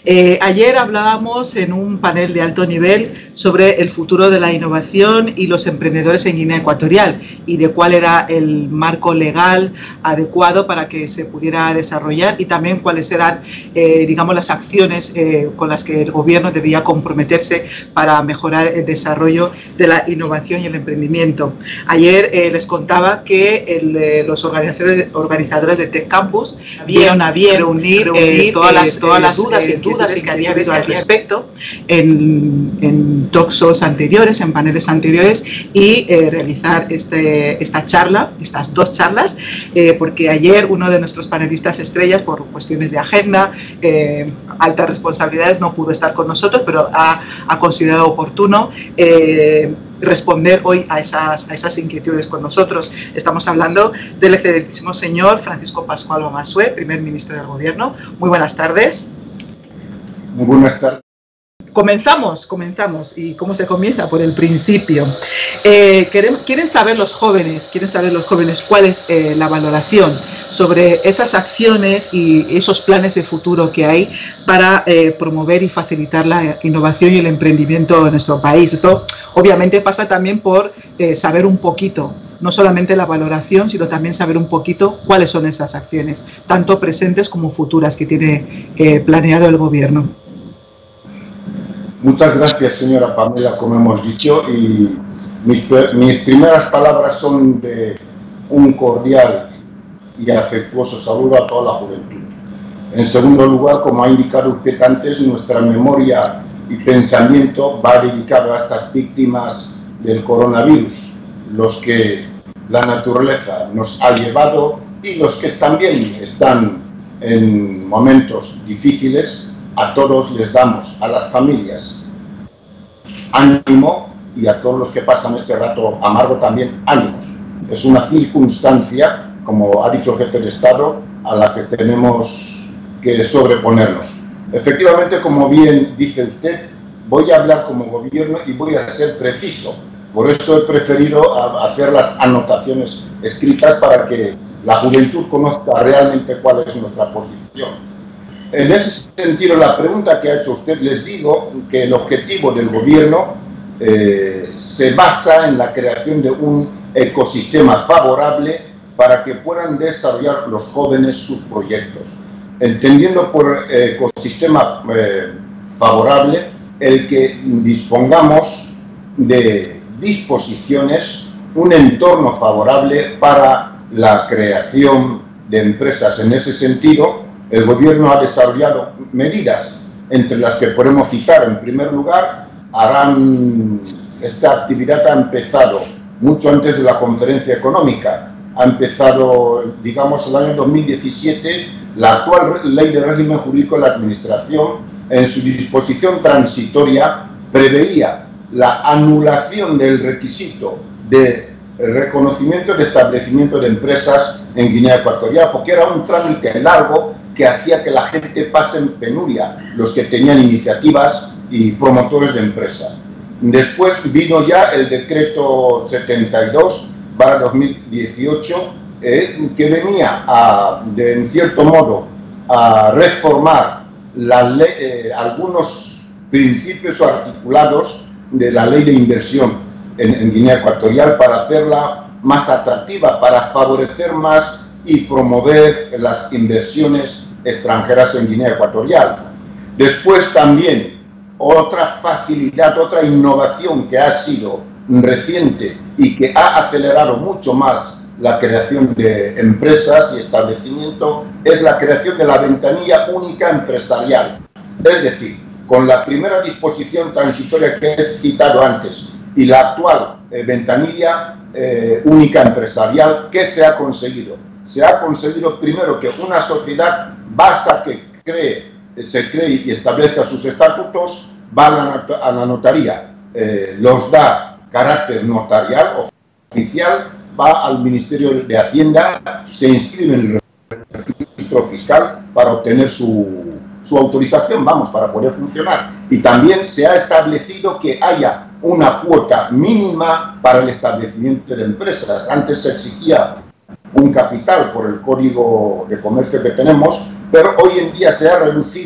Ayer hablábamos en un panel de alto nivel sobre el futuro de la innovación y los emprendedores en Guinea Ecuatorial y de cuál era el marco legal adecuado para que se pudiera desarrollar y también cuáles eran, digamos, las acciones con las que el gobierno debía comprometerse para mejorar el desarrollo de la innovación y el emprendimiento. Ayer les contaba que los organizadores de Tech Campus vieron a bien reunir todas las dudas que había habido al respecto en talk shows anteriores, en paneles anteriores, y realizar estas dos charlas, porque ayer uno de nuestros panelistas estrellas, por cuestiones de agenda, altas responsabilidades, no pudo estar con nosotros, pero ha considerado oportuno responder hoy a esas inquietudes con nosotros. Estamos hablando del excelentísimo señor Francisco Pascual Omasue, primer ministro del Gobierno. Muy buenas tardes. Muy buenas tardes. Comenzamos. ¿Y cómo se comienza? Por el principio. Quieren saber los jóvenes cuál es la valoración sobre esas acciones y esos planes de futuro que hay para promover y facilitar la innovación y el emprendimiento en nuestro país. Esto obviamente pasa también por saber un poquito, no solamente la valoración, sino también saber un poquito cuáles son esas acciones, tanto presentes como futuras, que tiene planeado el Gobierno. Muchas gracias, señora Pamela, como hemos dicho, y mis primeras palabras son de un cordial y afectuoso saludo a toda la juventud. En segundo lugar, como ha indicado usted antes, nuestra memoria y pensamiento va dedicado a estas víctimas del coronavirus, los que la naturaleza nos ha llevado y los que también están en momentos difíciles. A todos les damos, a las familias, ánimo, y a todos los que pasan este rato amargo también ánimos. Es una circunstancia, como ha dicho el jefe de Estado, a la que tenemos que sobreponernos. Efectivamente, como bien dice usted, voy a hablar como gobierno y voy a ser preciso. Por eso he preferido hacer las anotaciones escritas para que la juventud conozca realmente cuál es nuestra posición. En ese sentido, la pregunta que ha hecho usted, les digo que el objetivo del gobierno se basa en la creación de un ecosistema favorable para que puedan desarrollar los jóvenes sus proyectos. Entendiendo por ecosistema favorable el que dispongamos de disposiciones, un entorno favorable para la creación de empresas. En ese sentido, el Gobierno ha desarrollado medidas, entre las que podemos citar, en primer lugar, esta actividad ha empezado mucho antes de la conferencia económica. Ha empezado, digamos, el año 2017, la actual Ley de Régimen Jurídico de la Administración, en su disposición transitoria, preveía la anulación del requisito de reconocimiento de establecimiento de empresas en Guinea Ecuatorial, porque era un trámite largo que hacía que la gente pase en penuria, los que tenían iniciativas y promotores de empresas. Después vino ya el decreto 72/2018, que venía en cierto modo, a reformar algunos principios o articulados de la ley de inversión en Guinea Ecuatorial para hacerla más atractiva, para favorecer más y promover las inversiones extranjeras en Guinea Ecuatorial. Después también otra facilidad, otra innovación que ha sido reciente y que ha acelerado mucho más la creación de empresas y establecimiento es la creación de la ventanilla única empresarial. Es decir, con la primera disposición transitoria que he citado antes y la actual ventanilla única empresarial, ¿qué se ha conseguido? Se ha conseguido primero que una sociedad, basta que se cree y establezca sus estatutos, va a la notaría, los da carácter notarial, oficial, va al Ministerio de Hacienda, se inscribe en el registro fiscal para obtener su autorización, para poder funcionar. Y también se ha establecido que haya una cuota mínima para el establecimiento de empresas. Antes se exigía un capital por el Código de Comercio que tenemos, pero hoy en día se ha reducido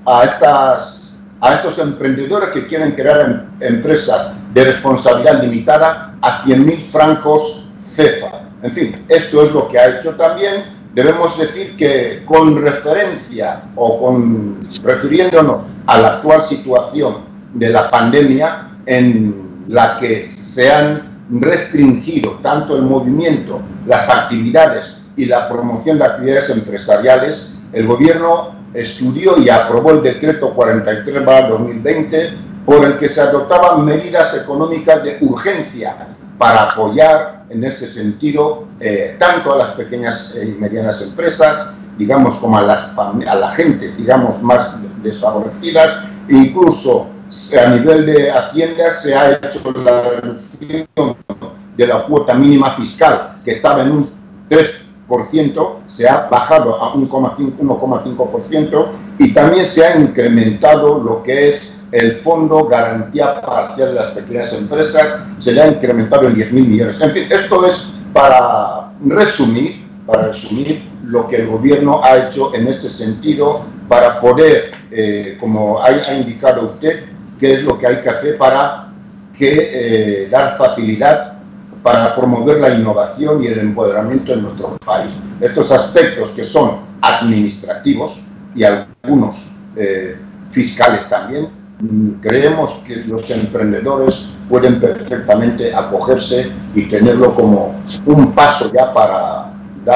a estos emprendedores que quieren crear empresas de responsabilidad limitada a 100.000 francos CFA. En fin, esto es lo que ha hecho también. Debemos decir que con referencia o refiriéndonos a la actual situación de la pandemia en la que se han restringido tanto el movimiento, las actividades y la promoción de actividades empresariales, el Gobierno estudió y aprobó el decreto 43/2020 por el que se adoptaban medidas económicas de urgencia para apoyar en ese sentido tanto a las pequeñas y medianas empresas, digamos, como a la gente, digamos, más desfavorecidas. Incluso a nivel de Hacienda se ha hecho la reducción de la cuota mínima fiscal, que estaba en un 3%, se ha bajado a 1,5%, y también se ha incrementado lo que es el Fondo Garantía Parcial de las Pequeñas Empresas, se le ha incrementado en 10.000 millones. En fin, esto es para resumir lo que el Gobierno ha hecho en este sentido para poder, como ha indicado usted, qué es lo que hay que hacer para dar facilidad para promover la innovación y el empoderamiento en nuestro país. Estos aspectos que son administrativos y algunos fiscales también, creemos que los emprendedores pueden perfectamente acogerse y tenerlo como un paso ya para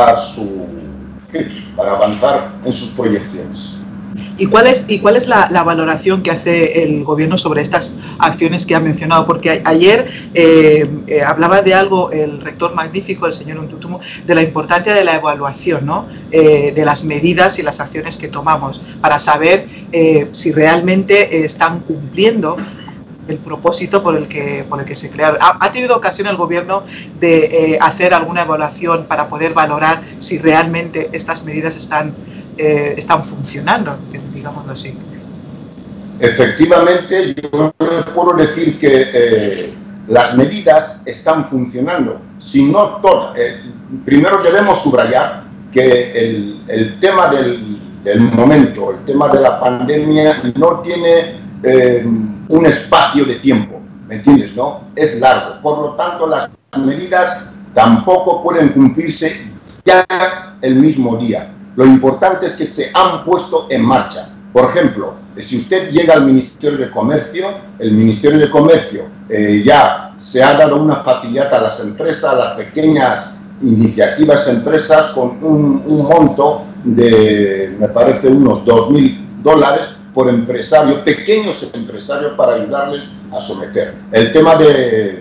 para avanzar en sus proyecciones. ¿Y cuál es la valoración que hace el Gobierno sobre estas acciones que ha mencionado? Porque ayer hablaba de algo el rector magnífico, el señor Untutumu, de la importancia de la evaluación, ¿no? De las medidas y las acciones que tomamos para saber si realmente están cumpliendo el propósito por el que se crearon. ¿Ha tenido ocasión el Gobierno de hacer alguna evaluación para poder valorar si realmente estas medidas están funcionando, digámoslo así? Efectivamente, yo puedo decir que las medidas están funcionando, si no todas. Primero debemos subrayar que el tema del momento, el tema de la pandemia, no tiene un espacio de tiempo, ¿me entiendes? ¿No? Es largo. Por lo tanto, las medidas tampoco pueden cumplirse ya el mismo día. Lo importante es que se han puesto en marcha. Por ejemplo, si usted llega al Ministerio de Comercio, el Ministerio de Comercio ya se ha dado una facilidad a las empresas, a las pequeñas iniciativas empresas, con un monto de, me parece, unos $2.000 por empresario, pequeños empresarios, para ayudarles a someter. El tema del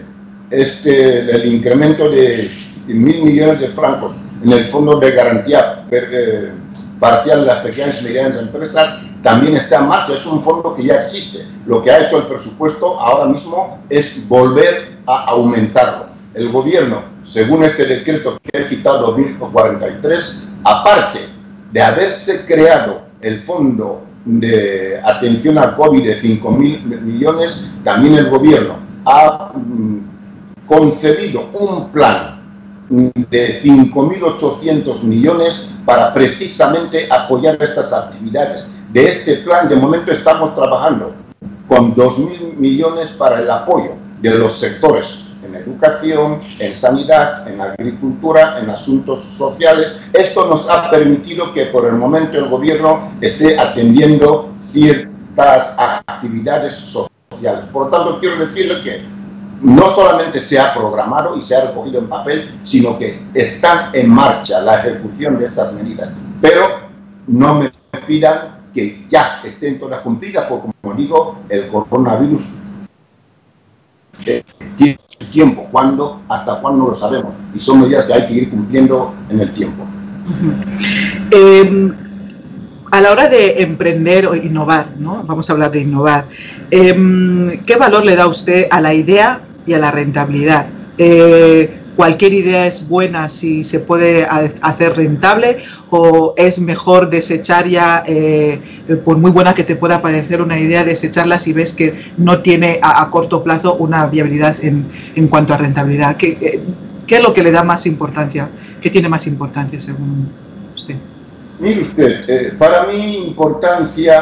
incremento de 1.000 millones de francos en el Fondo de Garantía Parcial de las Pequeñas y Medianas Empresas también está en marcha. Es un fondo que ya existe. Lo que ha hecho el presupuesto ahora mismo es volver a aumentarlo. El Gobierno, según este decreto que he citado, 2043, aparte de haberse creado el Fondo de Atención al COVID de 5.000 millones, también el Gobierno ha concedido un plan de 5.800 millones para precisamente apoyar estas actividades. De este plan, de momento, estamos trabajando con 2.000 millones para el apoyo de los sectores en educación, en sanidad, en agricultura, en asuntos sociales. Esto nos ha permitido que por el momento el Gobierno esté atendiendo ciertas actividades sociales. Por lo tanto, quiero decirle que no solamente se ha programado y se ha recogido en papel, sino que están en marcha la ejecución de estas medidas. Pero no me pidan que ya estén todas cumplidas, porque, como digo, el coronavirus tiene tiempo. ¿Cuándo? ¿Hasta cuándo? No lo sabemos. Y son medidas que hay que ir cumpliendo en el tiempo. A la hora de emprender o innovar, ¿no? Vamos a hablar de innovar. ¿Qué valor le da usted a la idea y a la rentabilidad? ¿Cualquier idea es buena si se puede hacer rentable, o es mejor desechar ya, por muy buena que te pueda parecer una idea, desecharla si ves que no tiene a corto plazo una viabilidad en cuanto a rentabilidad? ¿Qué es lo que le da más importancia? ¿Qué tiene más importancia según usted? Mire usted, para mí importancia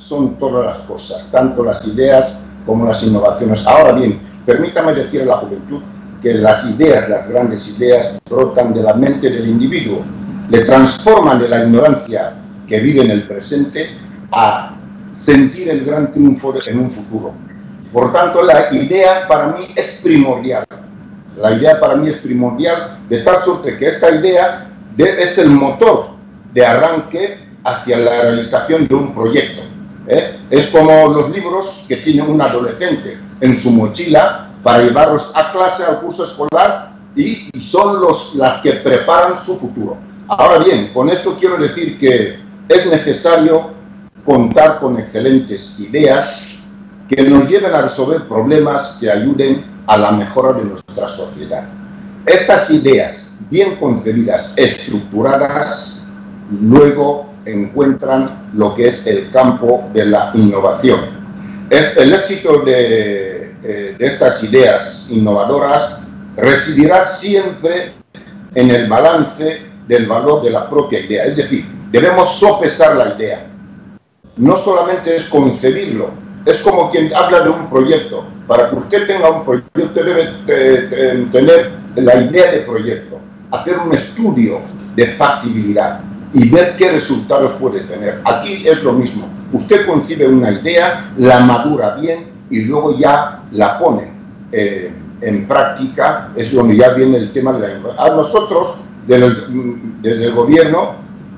son todas las cosas, tanto las ideas como las innovaciones. Ahora bien, permítame decir a la juventud que las ideas, las grandes ideas, brotan de la mente del individuo, le transforman de la ignorancia que vive en el presente a sentir el gran triunfo en un futuro. Por tanto, la idea para mí es primordial. La idea para mí es primordial, de tal suerte que esta idea es el motor de arranque hacia la realización de un proyecto. Es como los libros que tiene un adolescente en su mochila para llevarlos a clase, al curso escolar, y son las que preparan su futuro. Ahora bien, con esto quiero decir que es necesario contar con excelentes ideas que nos lleven a resolver problemas que ayuden a la mejora de nuestra sociedad. Estas ideas, bien concebidas, estructuradas, luego encuentran lo que es el campo de la innovación. El éxito de estas ideas innovadoras residirá siempre en el balance del valor de la propia idea. Es decir, debemos sopesar la idea. No solamente es concebirlo, es como quien habla de un proyecto. Para que usted tenga un proyecto debe tener la idea de proyecto, hacer un estudio de factibilidad y ver qué resultados puede tener. Aquí es lo mismo. Usted concibe una idea, la madura bien y luego ya la pone en práctica. Es donde ya viene el tema de la innovación. A nosotros, desde el gobierno,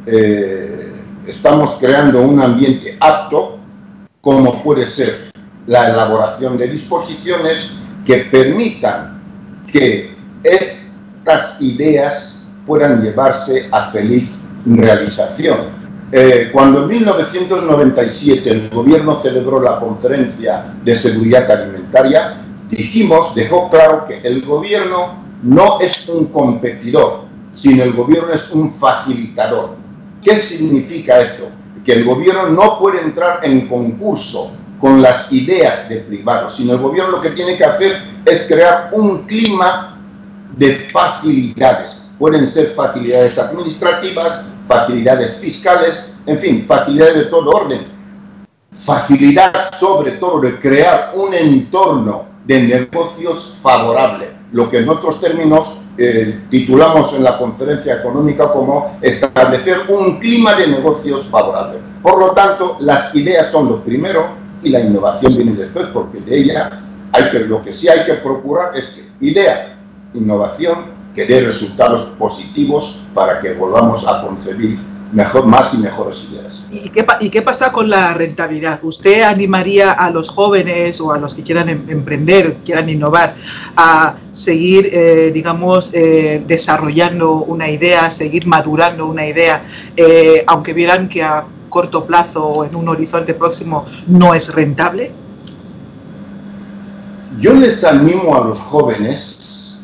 estamos creando un ambiente apto, como puede ser la elaboración de disposiciones que permitan que estas ideas puedan llevarse a feliz realización. Cuando en 1997 el gobierno celebró la conferencia de seguridad alimentaria, dejó claro que el gobierno no es un competidor, sino el gobierno es un facilitador. ¿Qué significa esto? Que el gobierno no puede entrar en concurso con las ideas de privados, sino el gobierno lo que tiene que hacer es crear un clima de facilidades. Pueden ser facilidades administrativas, facilidades fiscales, en fin, facilidades de todo orden. Facilidad sobre todo de crear un entorno de negocios favorable, lo que en otros términos titulamos en la conferencia económica como establecer un clima de negocios favorable. Por lo tanto, las ideas son lo primero y la innovación viene después, porque de ella lo que sí hay que procurar es que idea, innovación, que dé resultados positivos para que volvamos a concebir más y mejores ideas. ¿Y qué pasa con la rentabilidad? ¿Usted animaría a los jóvenes o a los que quieran emprender, quieran innovar, a seguir, desarrollando una idea, seguir madurando una idea, aunque vieran que a corto plazo o en un horizonte próximo no es rentable? Yo les animo a los jóvenes,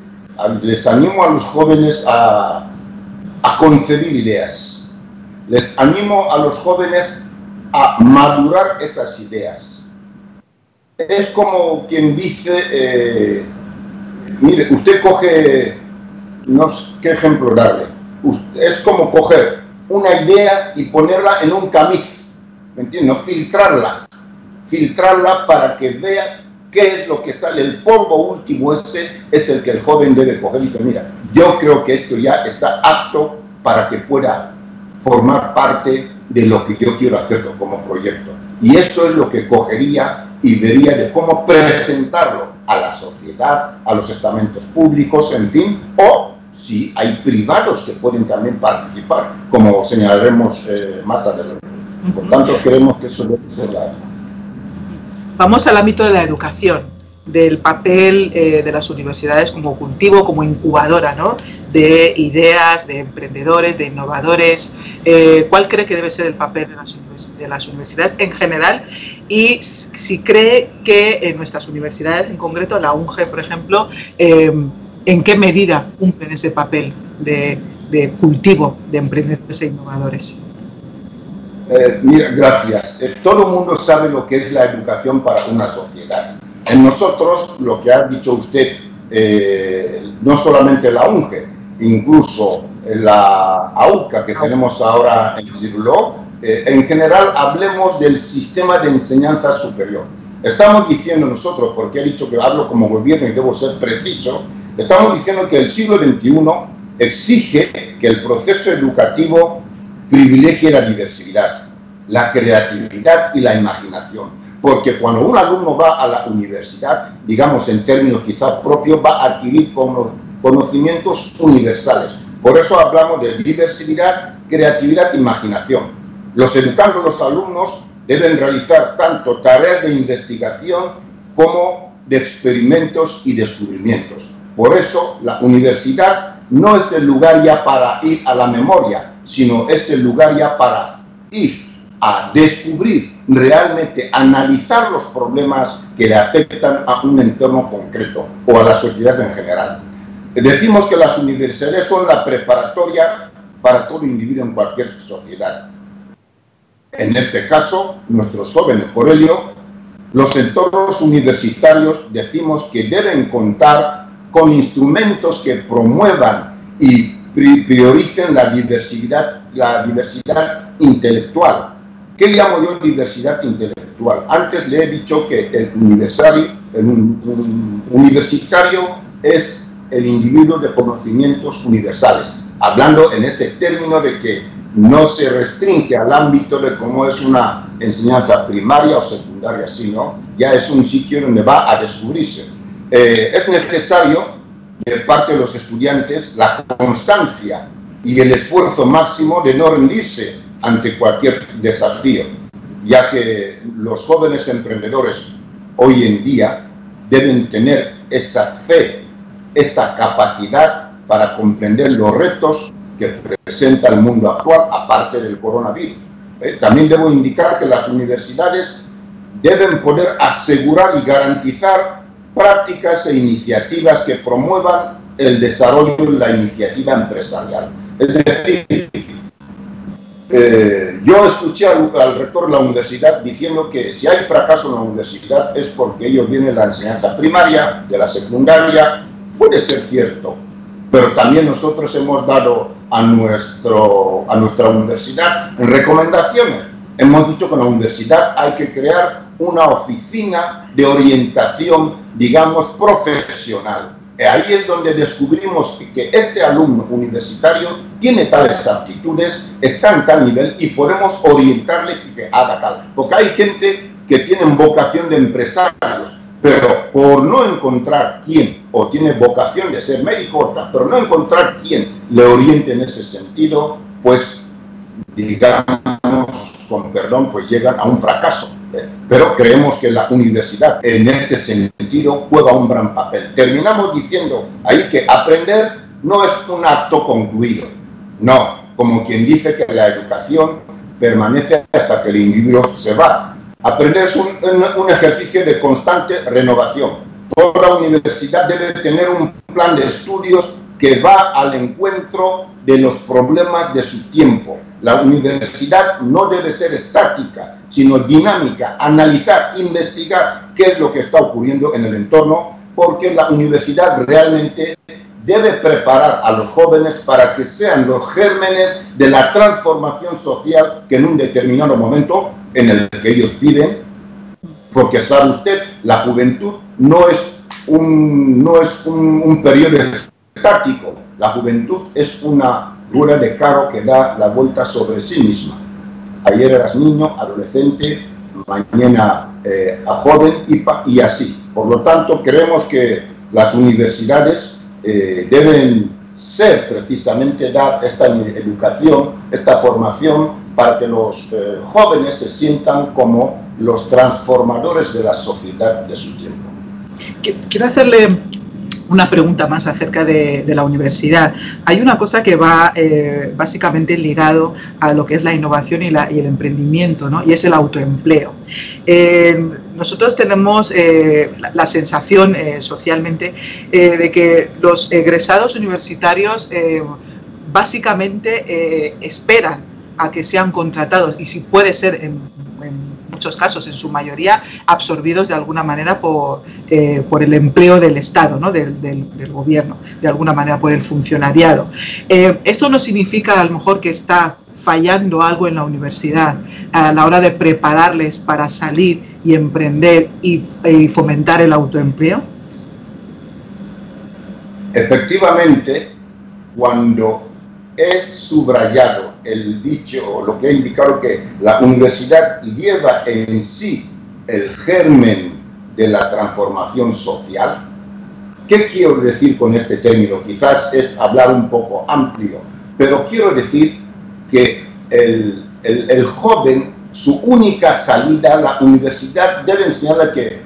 a concebir ideas. Les animo a los jóvenes a madurar esas ideas. Es como quien dice, mire, usted coge, no sé qué ejemplo darle, es como coger una idea y ponerla en un camiz, ¿me entiendes? Filtrarla para que vea qué es lo que sale. El polvo último ese es el que el joven debe coger y dice, mira, yo creo que esto ya está apto para que pueda formar parte de lo que yo quiero hacerlo como proyecto. Y eso es lo que cogería y vería de cómo presentarlo a la sociedad, a los estamentos públicos, en fin, o si hay privados que pueden también participar, como señalaremos más adelante. Por tanto, creemos que eso debe ser la... Vamos al ámbito de la educación, del papel de las universidades como cultivo, como incubadora, ¿no?, de ideas, de emprendedores, de innovadores. ¿Cuál cree que debe ser el papel de las universidades en general? Y si cree que en nuestras universidades, en concreto la UNGE, por ejemplo, ¿en qué medida cumplen ese papel de cultivo de emprendedores e innovadores? Mira, gracias. Todo el mundo sabe lo que es la educación para una sociedad. En nosotros, lo que ha dicho usted, no solamente la UNGE, incluso la AUCA que tenemos ahora en Cirló, en general hablemos del sistema de enseñanza superior. Estamos diciendo nosotros, porque he dicho que hablo como gobierno y debo ser preciso, estamos diciendo que el siglo XXI exige que el proceso educativo privilegie la diversidad, la creatividad y la imaginación. Porque cuando un alumno va a la universidad, digamos en términos quizás propios, va a adquirir conocimientos universales. Por eso hablamos de diversidad, creatividad e imaginación. Los educandos, los alumnos, deben realizar tanto tareas de investigación como de experimentos y descubrimientos. Por eso la universidad no es el lugar ya para ir a la memoria, sino es el lugar ya para ir a descubrir realmente, analizar los problemas que le afectan a un entorno concreto o a la sociedad en general. Decimos que las universidades son la preparatoria para todo individuo en cualquier sociedad. En este caso, nuestros jóvenes, por ello, los entornos universitarios decimos que deben contar con instrumentos que promuevan y prioricen la diversidad intelectual. ¿Qué llamo yo diversidad intelectual? Antes le he dicho que el universitario es el individuo de conocimientos universales, hablando en ese término de que no se restringe al ámbito de cómo es una enseñanza primaria o secundaria, sino ya es un sitio donde va a descubrirse. Es necesario, de parte de los estudiantes, la constancia y el esfuerzo máximo de no rendirse ante cualquier desafío, ya que los jóvenes emprendedores hoy en día deben tener esa fe, esa capacidad para comprender los retos que presenta el mundo actual, aparte del coronavirus. También debo indicar que las universidades deben poder asegurar y garantizar prácticas e iniciativas que promuevan el desarrollo de la iniciativa empresarial. Es decir, yo escuché al rector de la universidad diciendo que si hay fracaso en la universidad es porque ellos vienen de la enseñanza primaria, de la secundaria. Puede ser cierto, pero también nosotros hemos dado a nuestra universidad en recomendaciones. Hemos dicho que en la universidad hay que crear una oficina de orientación, digamos, profesional. Ahí es donde descubrimos que este alumno universitario tiene tales aptitudes, está en tal nivel y podemos orientarle y que haga tal. Porque hay gente que tiene vocación de empresarios, pero por no encontrar quién, o tiene vocación de ser médico, pero no encontrar quién le oriente en ese sentido, pues, digamos, con perdón, pues llegan a un fracaso. Pero creemos que la universidad en este sentido juega un gran papel. Terminamos diciendo ahí que aprender no es un acto concluido, no, como quien dice que la educación permanece hasta que el individuo se va. Aprender es un ejercicio de constante renovación. Toda universidad debe tener un plan de estudios que va al encuentro de los problemas de su tiempo. La universidad no debe ser estática, sino dinámica, analizar, investigar qué es lo que está ocurriendo en el entorno, porque la universidad realmente debe preparar a los jóvenes para que sean los gérmenes de la transformación social que en un determinado momento en el que ellos viven, porque sabe usted, la juventud no es un periodo estático, la juventud es una rueda de carro que da la vuelta sobre sí misma. Ayer eras niño, adolescente, mañana a joven y así. Por lo tanto, creemos que las universidades deben ser precisamente dar esta educación, esta formación para que los jóvenes se sientan como los transformadores de la sociedad de su tiempo. Quiero hacerle una pregunta más acerca de la universidad. Hay una cosa que va básicamente ligado a lo que es la innovación y el emprendimiento, ¿no? Y es el autoempleo. Nosotros tenemos la sensación socialmente de que los egresados universitarios básicamente esperan a que sean contratados, y si puede ser en muchos casos, en su mayoría, absorbidos de alguna manera por el empleo del Estado, ¿no? del gobierno, de alguna manera por el funcionariado. Esto no significa a lo mejor que está fallando algo en la universidad a la hora de prepararles para salir y emprender y fomentar el autoempleo. Efectivamente, cuando es subrayado el dicho o lo que ha indicado que la universidad lleva en sí el germen de la transformación social, ¿qué quiero decir con este término? Quizás es hablar un poco amplio, pero quiero decir que el joven, su única salida a la universidad debe enseñarle que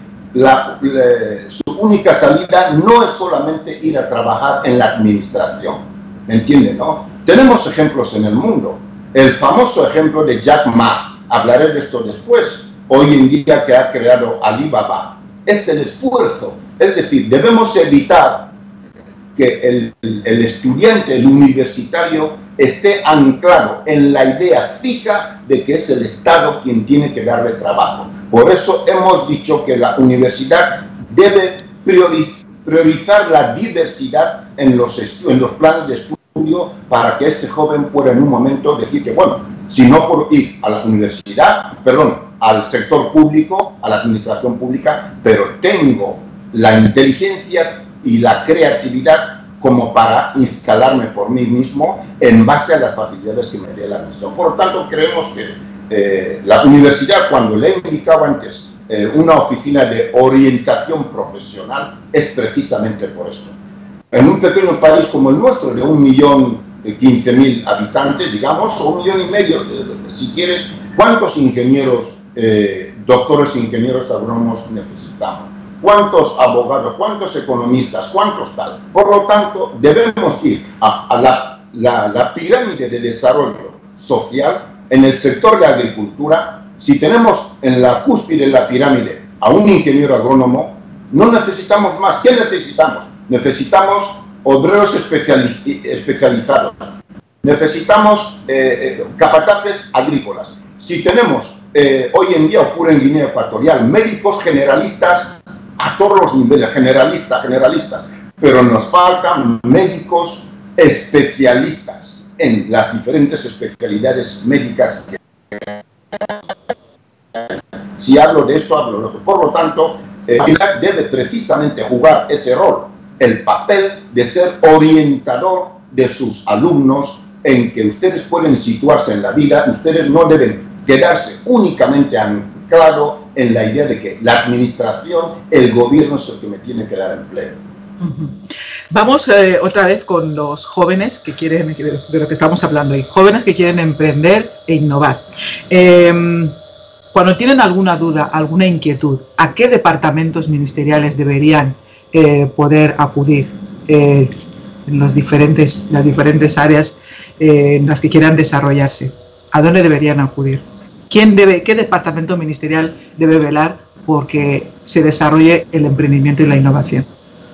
su única salida no es solamente ir a trabajar en la administración, ¿me entienden, no? Tenemos ejemplos en el mundo. El famoso ejemplo de Jack Ma, hablaré de esto después, hoy en día que ha creado Alibaba, es el esfuerzo. Es decir, debemos evitar que el estudiante, el universitario, esté anclado en la idea fija de que es el Estado quien tiene que darle trabajo. Por eso hemos dicho que la universidad debe priorizar la diversidad en los planes de estudio para que este joven pueda en un momento decir que, bueno, si no por ir a la universidad, al sector público, a la administración pública, pero tengo la inteligencia y la creatividad como para instalarme por mí mismo en base a las facilidades que me dé la administración. Por lo tanto, creemos que la universidad, cuando le he indicado antes una oficina de orientación profesional, es precisamente por esto. En un pequeño país como el nuestro, de 1.015.000 habitantes, digamos, o 1,5 millones, si quieres, ¿cuántos ingenieros, doctores e ingenieros agrónomos necesitamos? ¿Cuántos abogados, cuántos economistas, cuántos tal? Por lo tanto, debemos ir a la pirámide de desarrollo social en el sector de agricultura. Si tenemos en la cúspide de la pirámide a un ingeniero agrónomo, no necesitamos más. ¿Qué necesitamos? Necesitamos obreros especializados. Necesitamos capataces agrícolas. Si tenemos, hoy en día ocurre en Guinea Ecuatorial, médicos generalistas a todos los niveles, generalistas, pero nos faltan médicos especialistas en las diferentes especialidades médicas. Si hablo de esto, hablo de otro. Por lo tanto, la universidad debe precisamente jugar ese rol, el papel de ser orientador de sus alumnos, en que ustedes pueden situarse en la vida. Ustedes no deben quedarse únicamente anclado en la idea de que la administración, el gobierno es el que me tiene que dar empleo. Vamos otra vez con los jóvenes que quieren, de lo que estamos hablando hoy, jóvenes que quieren emprender e innovar. Cuando tienen alguna duda, alguna inquietud, ¿a qué departamentos ministeriales deberían poder acudir en las diferentes áreas en las que quieran desarrollarse? ¿A dónde deberían acudir? ¿Qué departamento ministerial debe velar porque se desarrolle el emprendimiento y la innovación?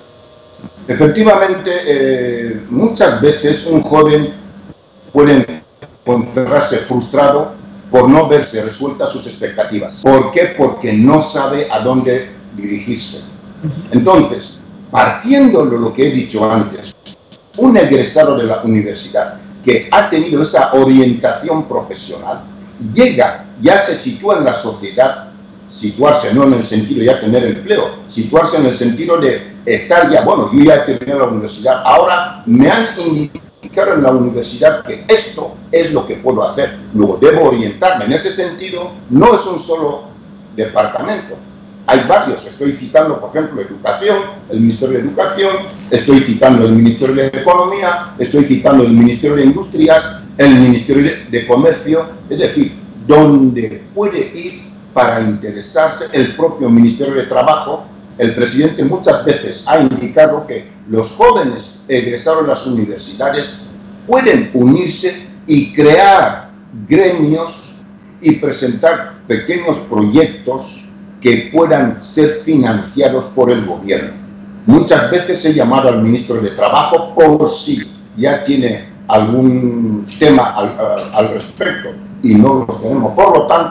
Efectivamente, muchas veces un joven puede encontrarse frustrado por no verse resueltas sus expectativas. ¿Por qué? Porque no sabe a dónde dirigirse. Entonces, partiendo de lo que he dicho antes, un egresado de la universidad que ha tenido esa orientación profesional, llega, ya se sitúa en la sociedad, situarse no en el sentido de ya tener empleo, situarse en el sentido de estar ya, bueno, yo ya he terminado la universidad, ahora me han indicado en la universidad que esto es lo que puedo hacer, luego debo orientarme. En ese sentido, no es un solo departamento, hay varios. Estoy citando, por ejemplo, Educación, el Ministerio de Educación, estoy citando el Ministerio de Economía, estoy citando el Ministerio de Industrias, el Ministerio de Comercio, es decir, donde puede ir para interesarse el propio Ministerio de Trabajo. El presidente muchas veces ha indicado que los jóvenes egresados de las universidades pueden unirse y crear gremios y presentar pequeños proyectos que puedan ser financiados por el gobierno. Muchas veces he llamado al ministro de Trabajo por si ya tiene algún tema al respecto y no los tenemos. Por lo tanto,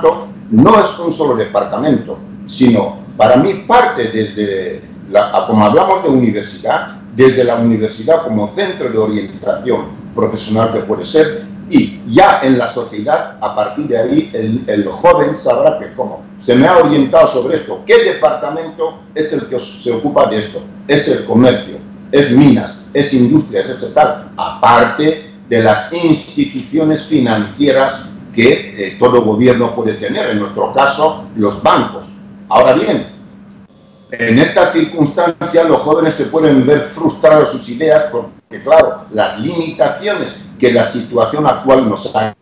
no es un solo departamento, sino para mí parte desde, como hablamos de universidad, desde la universidad como centro de orientación profesional que puede ser, y ya en la sociedad, a partir de ahí, el joven sabrá que cómo se me ha orientado sobre esto, qué departamento es el que se ocupa de esto, es el comercio, es minas, es industria, es ese tal, aparte de las instituciones financieras que todo gobierno puede tener, en nuestro caso, los bancos. Ahora bien, en esta circunstancia los jóvenes se pueden ver frustrados sus ideas porque, claro, las limitaciones que la situación actual nos ha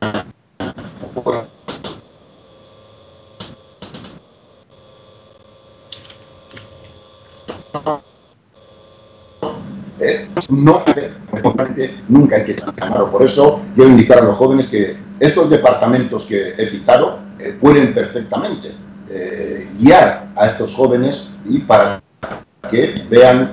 nunca hay que llamarlo. Por eso quiero indicar a los jóvenes que estos departamentos que he citado pueden perfectamente guiar a estos jóvenes y para que vean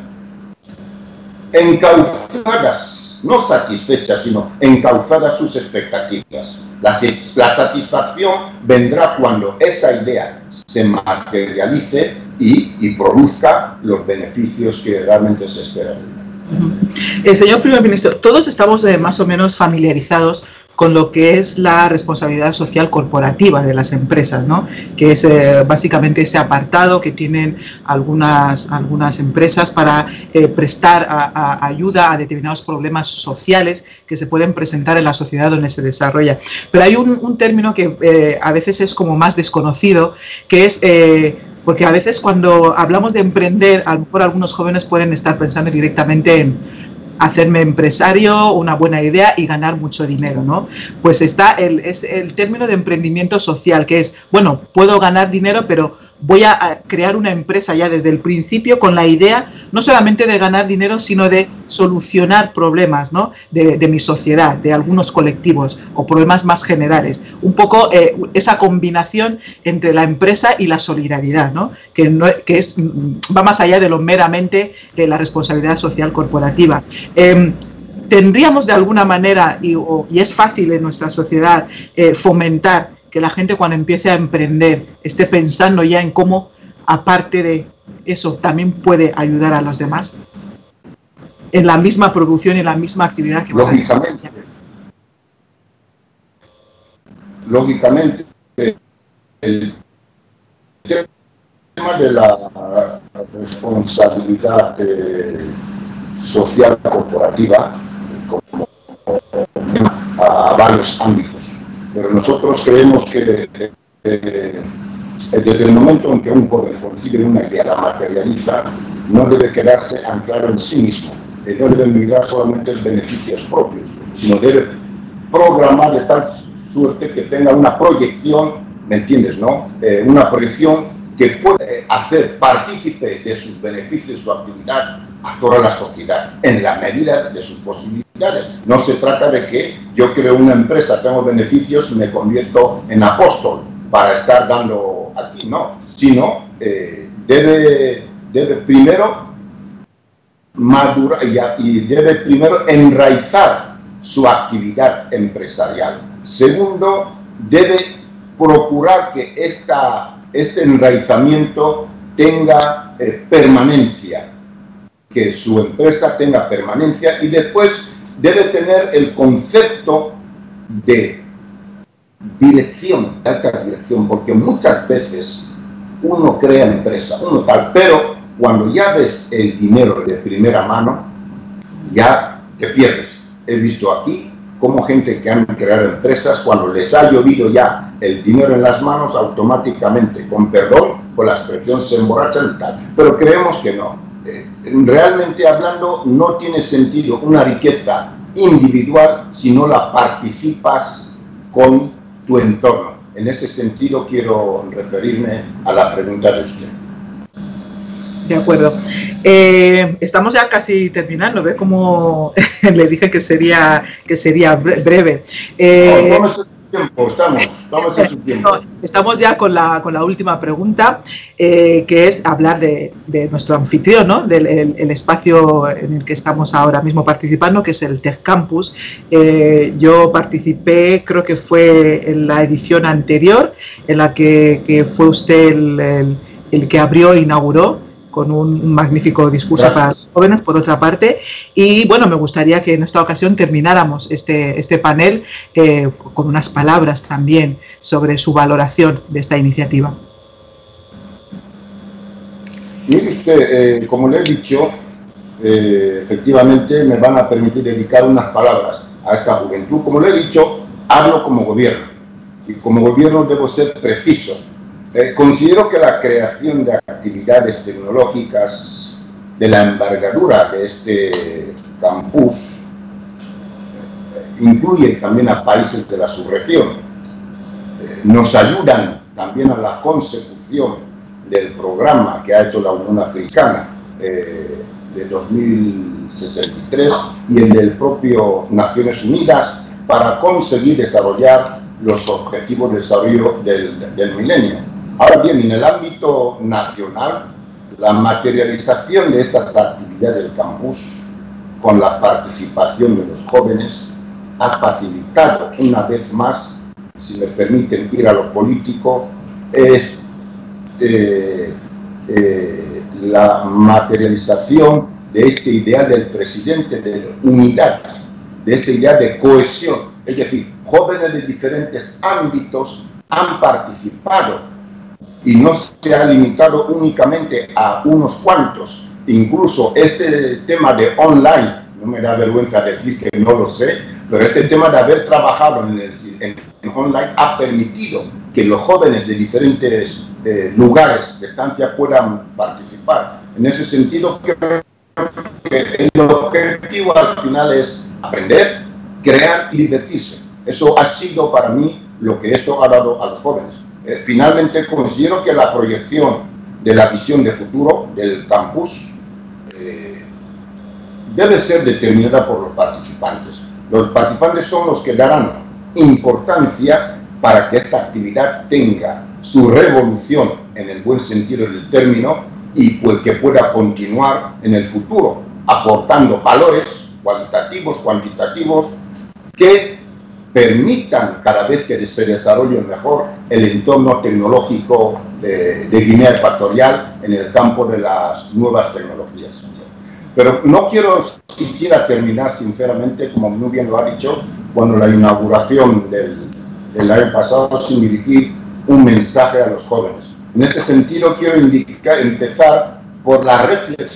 encauzadas, no satisfechas, sino encauzadas sus expectativas. La satisfacción vendrá cuando esa idea se materialice y produzca los beneficios que realmente se esperan. Señor Primer Ministro, todos estamos más o menos familiarizados con lo que es la responsabilidad social corporativa de las empresas, ¿no? Que es básicamente ese apartado que tienen algunas empresas para prestar ayuda a determinados problemas sociales que se pueden presentar en la sociedad donde se desarrolla. Pero hay un término que a veces es como más desconocido, que es... porque a veces cuando hablamos de emprender, a lo mejor algunos jóvenes pueden estar pensando directamente en hacerme empresario, una buena idea y ganar mucho dinero, ¿no? Pues está el término de emprendimiento social, que es, bueno, puedo ganar dinero, pero voy a crear una empresa ya desde el principio con la idea no solamente de ganar dinero, sino de solucionar problemas, ¿no? de mi sociedad, de algunos colectivos o problemas más generales. Un poco esa combinación entre la empresa y la solidaridad, ¿no? Que va más allá de lo meramente de la responsabilidad social corporativa. ¿Tendríamos de alguna manera, y es fácil en nuestra sociedad, fomentar que la gente cuando empiece a emprender esté pensando ya en cómo, aparte de eso, también puede ayudar a los demás en la misma producción y en la misma actividad que van a desarrollar? Lógicamente, el tema de la responsabilidad social corporativa como a varios ámbitos. Pero nosotros creemos que desde el momento en que un joven consigue una idea, la materializa, no debe quedarse anclado en sí mismo, no debe mirar solamente los beneficios propios, sino debe programar de tal suerte que tenga una proyección, ¿me entiendes, no? Una proyección que puede hacer partícipe de sus beneficios, su actividad, a toda la sociedad, en la medida de sus posibilidades. No se trata de que yo creo una empresa, tengo beneficios y me convierto en apóstol para estar dando aquí, no, sino debe primero madurar y debe primero enraizar su actividad empresarial. Segundo, debe procurar que este enraizamiento tenga permanencia, que su empresa tenga permanencia, y después debe tener el concepto de dirección, de alta dirección, porque muchas veces uno crea empresa, uno tal, pero cuando ya ves el dinero de primera mano, ya te pierdes. He visto aquí cómo gente que han creado empresas, cuando les ha llovido ya el dinero en las manos, automáticamente, con perdón, con la expresión, se emborrachan y tal. Pero creemos que no. Realmente hablando, no tiene sentido una riqueza individual si no la participas con tu entorno. En ese sentido quiero referirme a la pregunta de usted. De acuerdo. Estamos ya casi terminando, ¿ve? Como le dije que sería breve. No me estoy tiempo, estamos en su tiempo. Estamos ya con la última pregunta, que es hablar de nuestro anfitrión, ¿no? Del el espacio en el que estamos ahora mismo participando, que es el Tech Campus. Yo participé, creo que fue en la edición anterior, en la que fue usted el que abrió e inauguró, con un magnífico discurso para los jóvenes, por otra parte. Y bueno, me gustaría que en esta ocasión termináramos este panel con unas palabras también sobre su valoración de esta iniciativa. Mire usted, como le he dicho, efectivamente me van a permitir dedicar unas palabras a esta juventud. Como le he dicho, hablo como gobierno, y como gobierno debo ser preciso. Considero que la creación de actividades tecnológicas de la envergadura de este campus incluye también a países de la subregión. Nos ayudan también a la consecución del programa que ha hecho la Unión Africana de 2063 y el del propio Naciones Unidas para conseguir desarrollar los objetivos de desarrollo del milenio. Ahora bien, en el ámbito nacional, la materialización de estas actividades del campus, con la participación de los jóvenes, ha facilitado una vez más, si me permiten ir a lo político, es la materialización de este ideal del presidente de unidad, de este ideal de cohesión. Es decir, jóvenes de diferentes ámbitos han participado y no se ha limitado únicamente a unos cuantos. Incluso este tema de online, no me da vergüenza decir que no lo sé, pero este tema de haber trabajado en online ha permitido que los jóvenes de diferentes lugares de estancia puedan participar. En ese sentido, creo que el objetivo al final es aprender, crear y divertirse. Eso ha sido para mí lo que esto ha dado a los jóvenes. Finalmente, considero que la proyección de la visión de futuro del campus debe ser determinada por los participantes. Los participantes son los que darán importancia para que esta actividad tenga su revolución en el buen sentido del término y pues que pueda continuar en el futuro, aportando valores cualitativos, cuantitativos, que permitan cada vez que se desarrolle mejor el entorno tecnológico de Guinea Ecuatorial en el campo de las nuevas tecnologías. Pero no quiero siquiera terminar sinceramente, como muy bien lo ha dicho, cuando la inauguración del año pasado, sin dirigir un mensaje a los jóvenes. En este sentido quiero empezar por las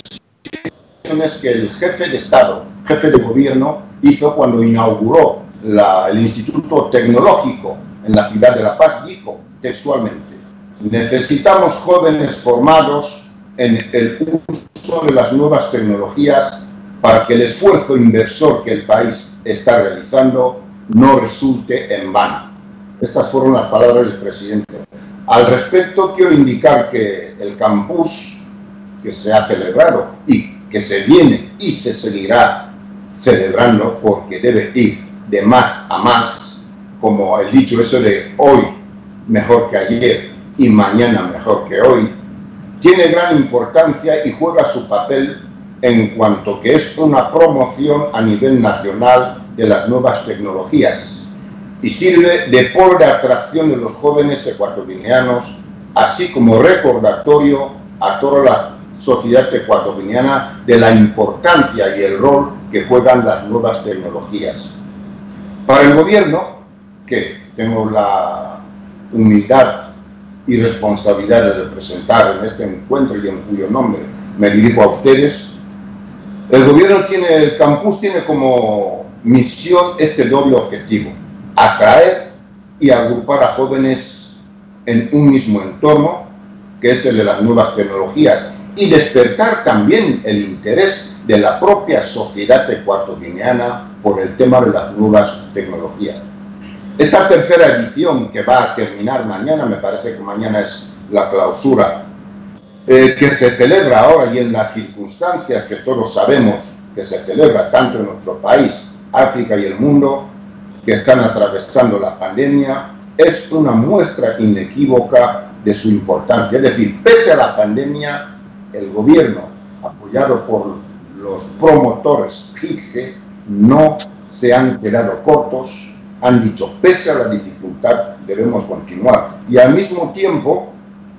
reflexiones que el jefe de Estado, jefe de gobierno, hizo cuando inauguró el Instituto Tecnológico en la ciudad de La Paz. Dijo textualmente: necesitamos jóvenes formados en el uso de las nuevas tecnologías para que el esfuerzo inversor que el país está realizando no resulte en vano. Estas fueron las palabras del presidente. Al respecto, quiero indicar que el campus que se ha celebrado y que se viene y se seguirá celebrando, porque debe ir de más a más, como el dicho eso de hoy mejor que ayer y mañana mejor que hoy, tiene gran importancia y juega su papel en cuanto que es una promoción a nivel nacional de las nuevas tecnologías y sirve de polo de atracción de los jóvenes ecuatoguineanos, así como recordatorio a toda la sociedad ecuatoguineana de la importancia y el rol que juegan las nuevas tecnologías. Para el gobierno, que tengo la humildad y responsabilidad de representar en este encuentro y en cuyo nombre me dirijo a ustedes, el gobierno el campus tiene como misión este doble objetivo: atraer y agrupar a jóvenes en un mismo entorno, que es el de las nuevas tecnologías, y despertar también el interés de la propia sociedad ecuatoguineana por el tema de las nuevas tecnologías. Esta tercera edición, que va a terminar mañana, me parece que mañana es la clausura, que se celebra ahora y en las circunstancias que todos sabemos que se celebra tanto en nuestro país, África y el mundo, que están atravesando la pandemia es una muestra inequívoca de su importancia. Es decir, pese a la pandemia, el gobierno, apoyado por los promotores HITGE, no se han quedado cortos, han dicho, pese a la dificultad, debemos continuar. Y al mismo tiempo,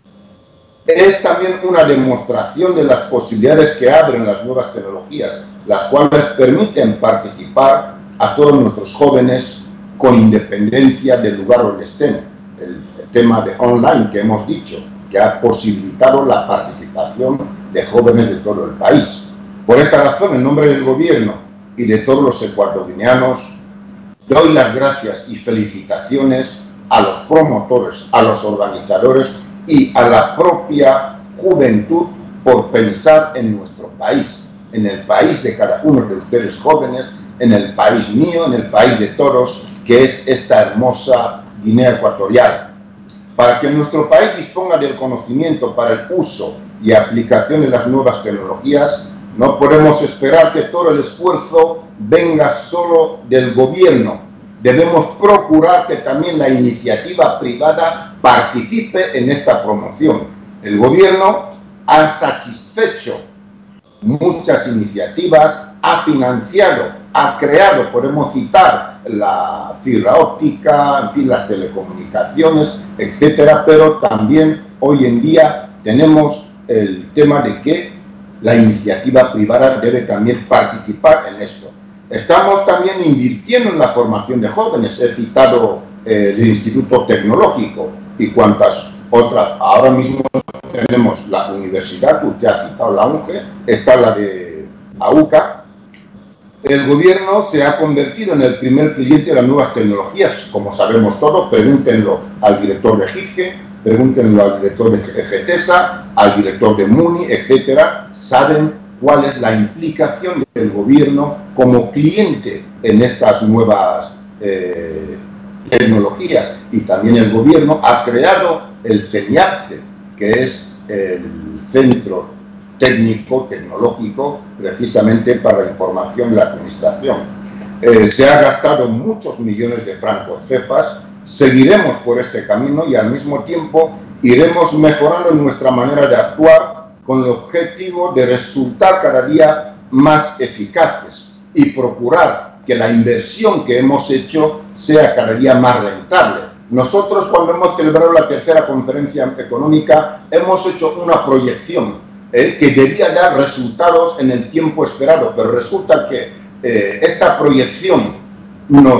es también una demostración de las posibilidades que abren las nuevas tecnologías, las cuales permiten participar a todos nuestros jóvenes con independencia del lugar donde estén. El tema de online que hemos dicho, que ha posibilitado la participación de jóvenes de todo el país. Por esta razón, en nombre del gobierno y de todos los ecuatorianos, doy las gracias y felicitaciones a los promotores, a los organizadores y a la propia juventud por pensar en nuestro país, en el país de cada uno de ustedes jóvenes, en el país mío, en el país de todos, que es esta hermosa Guinea Ecuatorial. Para que nuestro país disponga del conocimiento para el uso y aplicación de las nuevas tecnologías, no podemos esperar que todo el esfuerzo venga solo del gobierno. Debemos procurar que también la iniciativa privada participe en esta promoción. El gobierno ha satisfecho muchas iniciativas, ha financiado, ha creado, podemos citar la fibra óptica, en fin, las telecomunicaciones, etcétera, pero también hoy en día tenemos el tema de que la iniciativa privada debe también participar en esto. Estamos también invirtiendo en la formación de jóvenes. He citado el Instituto Tecnológico y cuantas otras. Ahora mismo tenemos la universidad, que usted ha citado, la UNGE, está la de AUCA. El gobierno se ha convertido en el primer cliente de las nuevas tecnologías, como sabemos todos. Pregúntenlo al director de HITGE, pregúntenlo al director de GETESA, al director de MUNI, etcétera. Saben cuál es la implicación del gobierno como cliente en estas nuevas tecnologías. Y también el gobierno ha creado el CENIACTE, que es el Centro Técnico Tecnológico, precisamente para la información de la administración. Se ha gastado muchos millones de francos CEFAs. Seguiremos por este camino y al mismo tiempo iremos mejorando nuestra manera de actuar con el objetivo de resultar cada día más eficaces y procurar que la inversión que hemos hecho sea cada día más rentable. Nosotros, cuando hemos celebrado la tercera conferencia económica, hemos hecho una proyección que debía dar resultados en el tiempo esperado, pero resulta que esta proyección no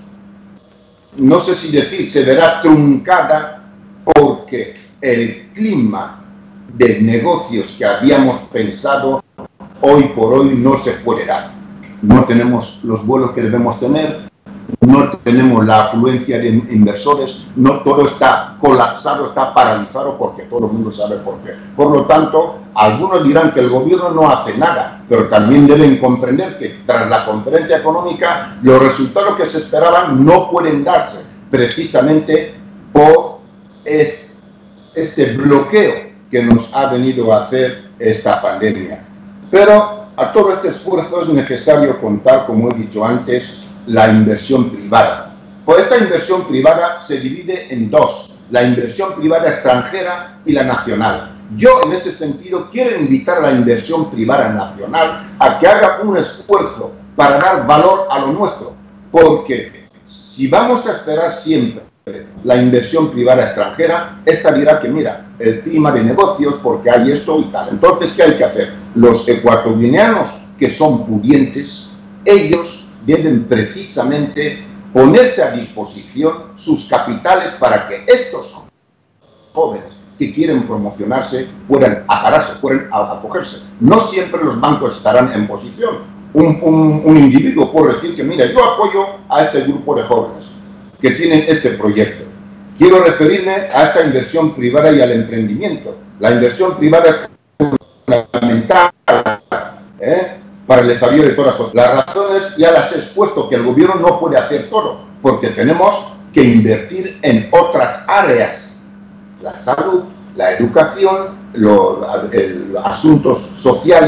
sé si decir, se verá truncada porque el clima de negocios que habíamos pensado hoy por hoy no se puede dar. No tenemos los vuelos que debemos tener, no tenemos la afluencia de inversores, no, todo está colapsado, está paralizado, porque todo el mundo sabe por qué. Por lo tanto, algunos dirán que el gobierno no hace nada, pero también deben comprender que tras la conferencia económica los resultados que se esperaban no pueden darse, precisamente por este bloqueo que nos ha venido a hacer esta pandemia. Pero a todo este esfuerzo es necesario contar, como he dicho antes, la inversión privada. Pues esta inversión privada se divide en dos: la inversión privada extranjera y la nacional. Yo, en ese sentido, quiero invitar a la inversión privada nacional a que haga un esfuerzo para dar valor a lo nuestro, porque si vamos a esperar siempre la inversión privada extranjera, esta dirá que mira, el clima de negocios, porque hay esto y tal. Entonces, ¿qué hay que hacer? Los ecuatorianos que son pudientes, ellos deben precisamente ponerse a disposición sus capitales para que estos jóvenes que quieren promocionarse puedan apararse, puedan acogerse. No siempre los bancos estarán en posición. Un individuo puede decir que mira, yo apoyo a este grupo de jóvenes que tienen este proyecto. Quiero referirme a esta inversión privada y al emprendimiento. La inversión privada es fundamental para el desarrollo de todas las razones. Ya las he expuesto, que el gobierno no puede hacer todo, porque tenemos que invertir en otras áreas: la salud, la educación, los asuntos sociales,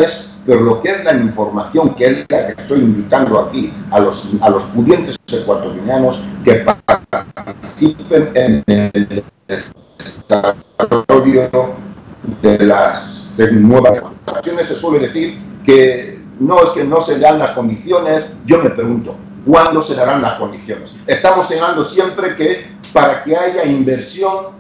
pero lo que es la información, que es la que estoy invitando aquí a los pudientes ecuatorianos que participen en el desarrollo de las nuevas ocasiones. Se suele decir que no se dan las condiciones. Yo me pregunto, ¿cuándo se darán las condiciones? Estamos señalando siempre que para que haya inversión,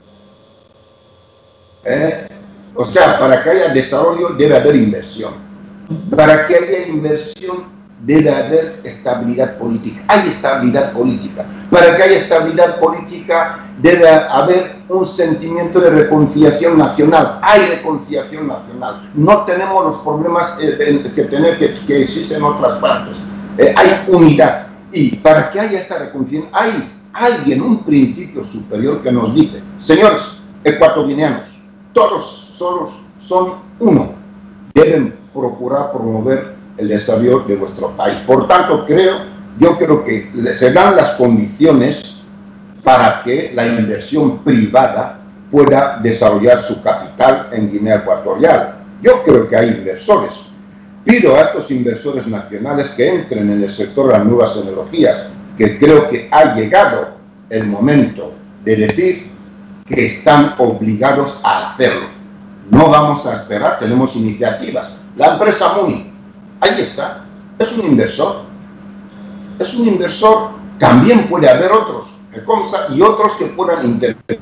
o sea, para que haya desarrollo debe haber inversión. Para que haya inversión debe haber estabilidad política. Hay estabilidad política. Para que haya estabilidad política debe haber un sentimiento de reconciliación nacional. Hay reconciliación nacional. No tenemos los problemas que existen en otras partes. Hay unidad. Y para que haya esa reconciliación, hay alguien, un principio superior que nos dice: señores ecuatorianos, todos son uno. Deben procurar promover el desarrollo de vuestro país. Por tanto, yo creo que se dan las condiciones para que la inversión privada pueda desarrollar su capital en Guinea Ecuatorial. Yo creo que hay inversores. Pido a estos inversores nacionales que entren en el sector de las nuevas tecnologías, que creo que ha llegado el momento de decir que están obligados a hacerlo. No vamos a esperar, tenemos iniciativas. La empresa Muni, ahí está, es un inversor. Es un inversor, también puede haber otros, y otros que puedan intervenir.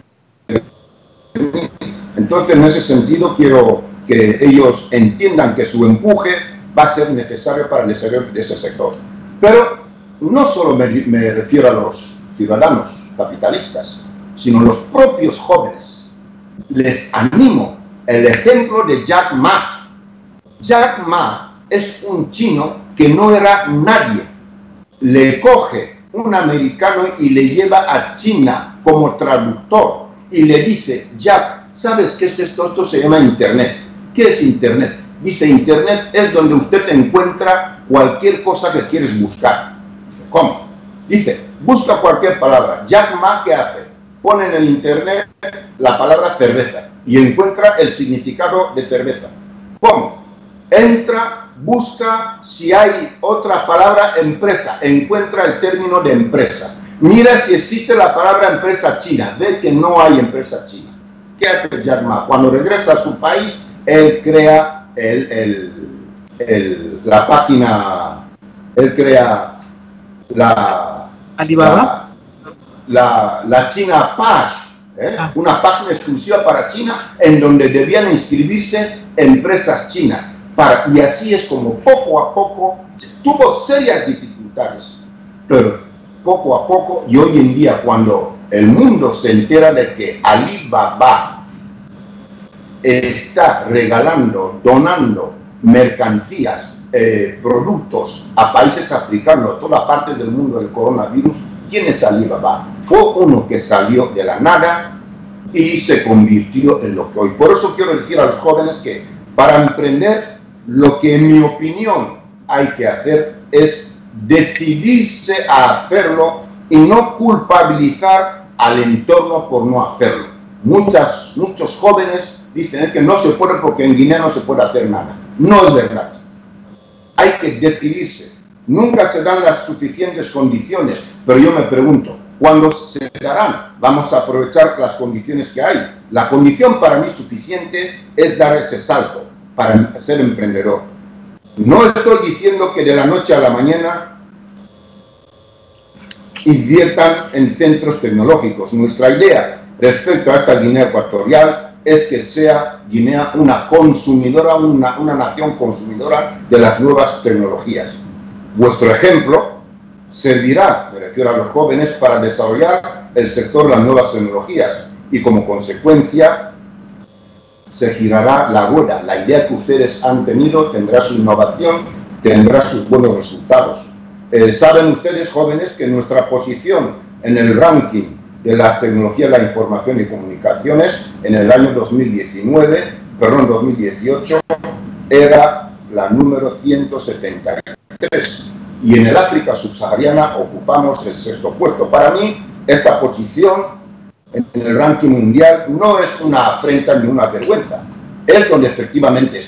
Entonces, en ese sentido, quiero que ellos entiendan que su empuje va a ser necesario para el desarrollo de ese sector. Pero no solo me refiero a los ciudadanos capitalistas, sino los propios jóvenes. Les animo el ejemplo de Jack Ma. Jack Ma es un chino que no era nadie. Le coge un americano y le lleva a China como traductor y le dice: Jack, ¿sabes qué es esto? Esto se llama Internet. ¿Qué es Internet? Dice: Internet es donde usted encuentra cualquier cosa que quieres buscar. Dice: ¿cómo? Dice: busca cualquier palabra. Jack Ma, ¿qué hace? Pone en el Internet la palabra cerveza y encuentra el significado de cerveza. ¿Cómo? Entra, busca si hay otra palabra empresa, encuentra el término de empresa. Mira si existe la palabra empresa china, ve que no hay empresa china. ¿Qué hace Jack Ma? Cuando regresa a su país, él crea la página, él crea Alibaba. La China Page, una página exclusiva para China en donde debían inscribirse empresas chinas. Y así es como poco a poco tuvo serias dificultades, pero poco a poco, y hoy en día cuando el mundo se entera de que Alibaba está regalando, donando mercancías, productos a países africanos, toda parte del mundo del coronavirus, ¿quién es Alibaba? Fue uno que salió de la nada y se convirtió en lo que hoy. Por eso quiero decir a los jóvenes que para emprender, lo que en mi opinión hay que hacer es decidirse a hacerlo y no culpabilizar al entorno por no hacerlo. Muchos jóvenes dicen que no se puede porque en Guinea no se puede hacer nada. No es verdad. Hay que decidirse. Nunca se dan las suficientes condiciones, pero yo me pregunto, ¿cuándo se darán? Vamos a aprovechar las condiciones que hay. La condición para mí suficiente es dar ese salto para ser emprendedor. No estoy diciendo que de la noche a la mañana inviertan en centros tecnológicos. Nuestra idea respecto a esta Guinea Ecuatorial es que sea Guinea una consumidora, una nación consumidora de las nuevas tecnologías. Vuestro ejemplo servirá, me refiero a los jóvenes, para desarrollar el sector de las nuevas tecnologías y como consecuencia se girará la rueda. La idea que ustedes han tenido tendrá su innovación, tendrá sus buenos resultados. Saben ustedes, jóvenes, que nuestra posición en el ranking de la tecnología de la información y comunicaciones en el año 2018 era la número 173 y en el África subsahariana ocupamos el 6º puesto. Para mí, esta posición en el ranking mundial no es una afrenta ni una vergüenza, es donde efectivamente estamos.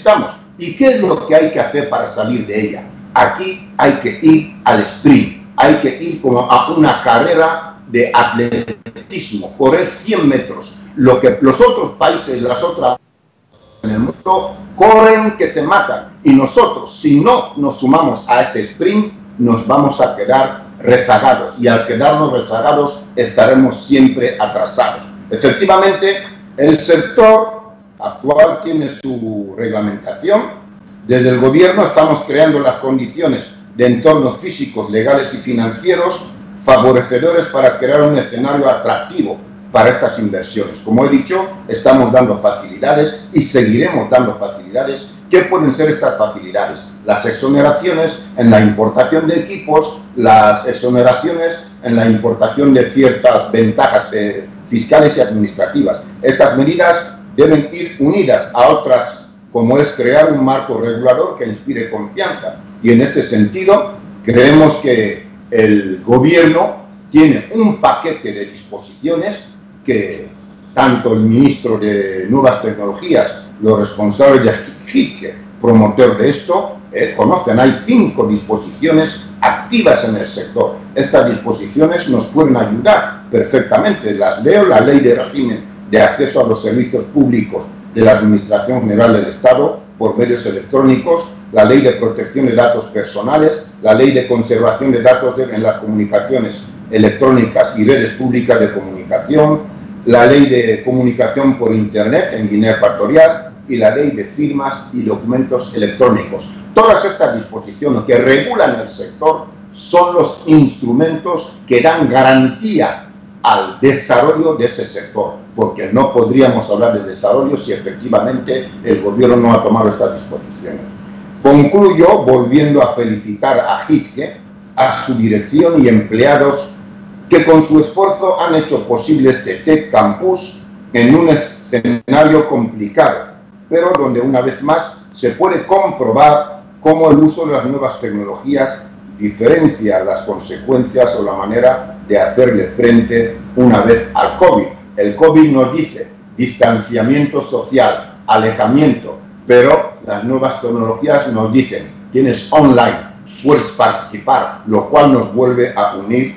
¿Y qué es lo que hay que hacer para salir de ella? Aquí hay que ir al sprint, hay que ir como a una carrera de atletismo, correr 100 metros. Lo que los otros países, las otras en el mundo, corren que se matan. Y nosotros, si no nos sumamos a este sprint, nos vamos a quedar rezagados. Y al quedarnos rezagados, estaremos siempre atrasados. Efectivamente, el sector actual tiene su reglamentación. Desde el gobierno estamos creando las condiciones de entornos físicos, legales y financieros favorecedores para crear un escenario atractivo para estas inversiones. Como he dicho, estamos dando facilidades y seguiremos dando facilidades. ¿Qué pueden ser estas facilidades? Las exoneraciones en la importación de equipos, las exoneraciones en la importación de ciertas ventajas fiscales y administrativas. Estas medidas deben ir unidas a otras, como es crear un marco regulador que inspire confianza. Y en este sentido, creemos que el gobierno tiene un paquete de disposiciones que tanto el ministro de Nuevas Tecnologías, los responsables de HITGE, promotor de esto, conocen. Hay 5 disposiciones activas en el sector. Estas disposiciones nos pueden ayudar perfectamente. Las leo: la Ley de Régimen de Acceso a los Servicios Públicos de la Administración General del Estado por medios electrónicos, la Ley de Protección de Datos Personales, la Ley de Conservación de Datos en las Comunicaciones Electrónicas y Redes Públicas de Comunicación, la Ley de Comunicación por Internet en Guinea Ecuatorial y la Ley de Firmas y Documentos Electrónicos. Todas estas disposiciones que regulan el sector son los instrumentos que dan garantía al desarrollo de ese sector, porque no podríamos hablar de desarrollo si efectivamente el gobierno no ha tomado estas disposiciones. Concluyo volviendo a felicitar a HITGE, a su dirección y empleados que con su esfuerzo han hecho posible este Tech Campus en un escenario complicado, pero donde una vez más se puede comprobar cómo el uso de las nuevas tecnologías diferencia las consecuencias o la manera de hacerle frente una vez al COVID. El COVID nos dice distanciamiento social, alejamiento, pero las nuevas tecnologías nos dicen tienes online, puedes participar, lo cual nos vuelve a unir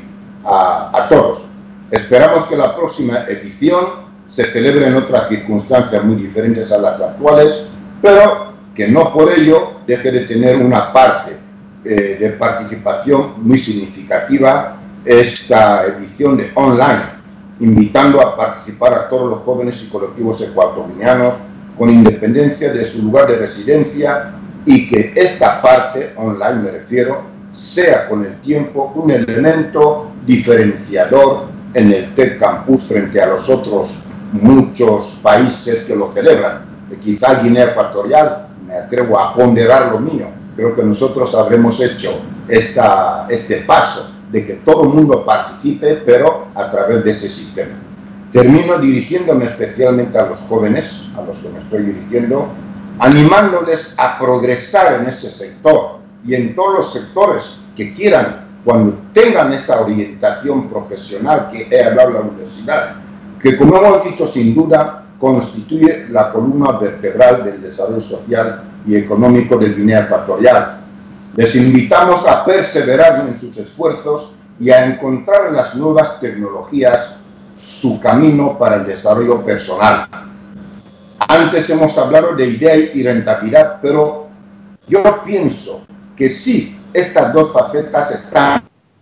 a todos. Esperamos que la próxima edición se celebre en otras circunstancias muy diferentes a las actuales, pero que no por ello deje de tener una parte de participación muy significativa esta edición de online, invitando a participar a todos los jóvenes y colectivos ecuatorianos con independencia de su lugar de residencia, y que esta parte online, me refiero, sea con el tiempo un elemento diferenciador en el Tech Campus frente a los otros muchos países que lo celebran. Quizá Guinea Ecuatorial, me atrevo a ponderar lo mío, creo que nosotros habremos hecho este paso de que todo el mundo participe, pero a través de ese sistema. Termino dirigiéndome especialmente a los jóvenes, a los que me estoy dirigiendo, animándoles a progresar en ese sector y en todos los sectores que quieran, cuando tengan esa orientación profesional que he hablado en la universidad, que, como hemos dicho, sin duda constituye la columna vertebral del desarrollo social y económico de Guinea Ecuatorial. Les invitamos a perseverar en sus esfuerzos y a encontrar en las nuevas tecnologías su camino para el desarrollo personal. Antes hemos hablado de idea y rentabilidad, pero yo pienso que sí, estas dos facetas están,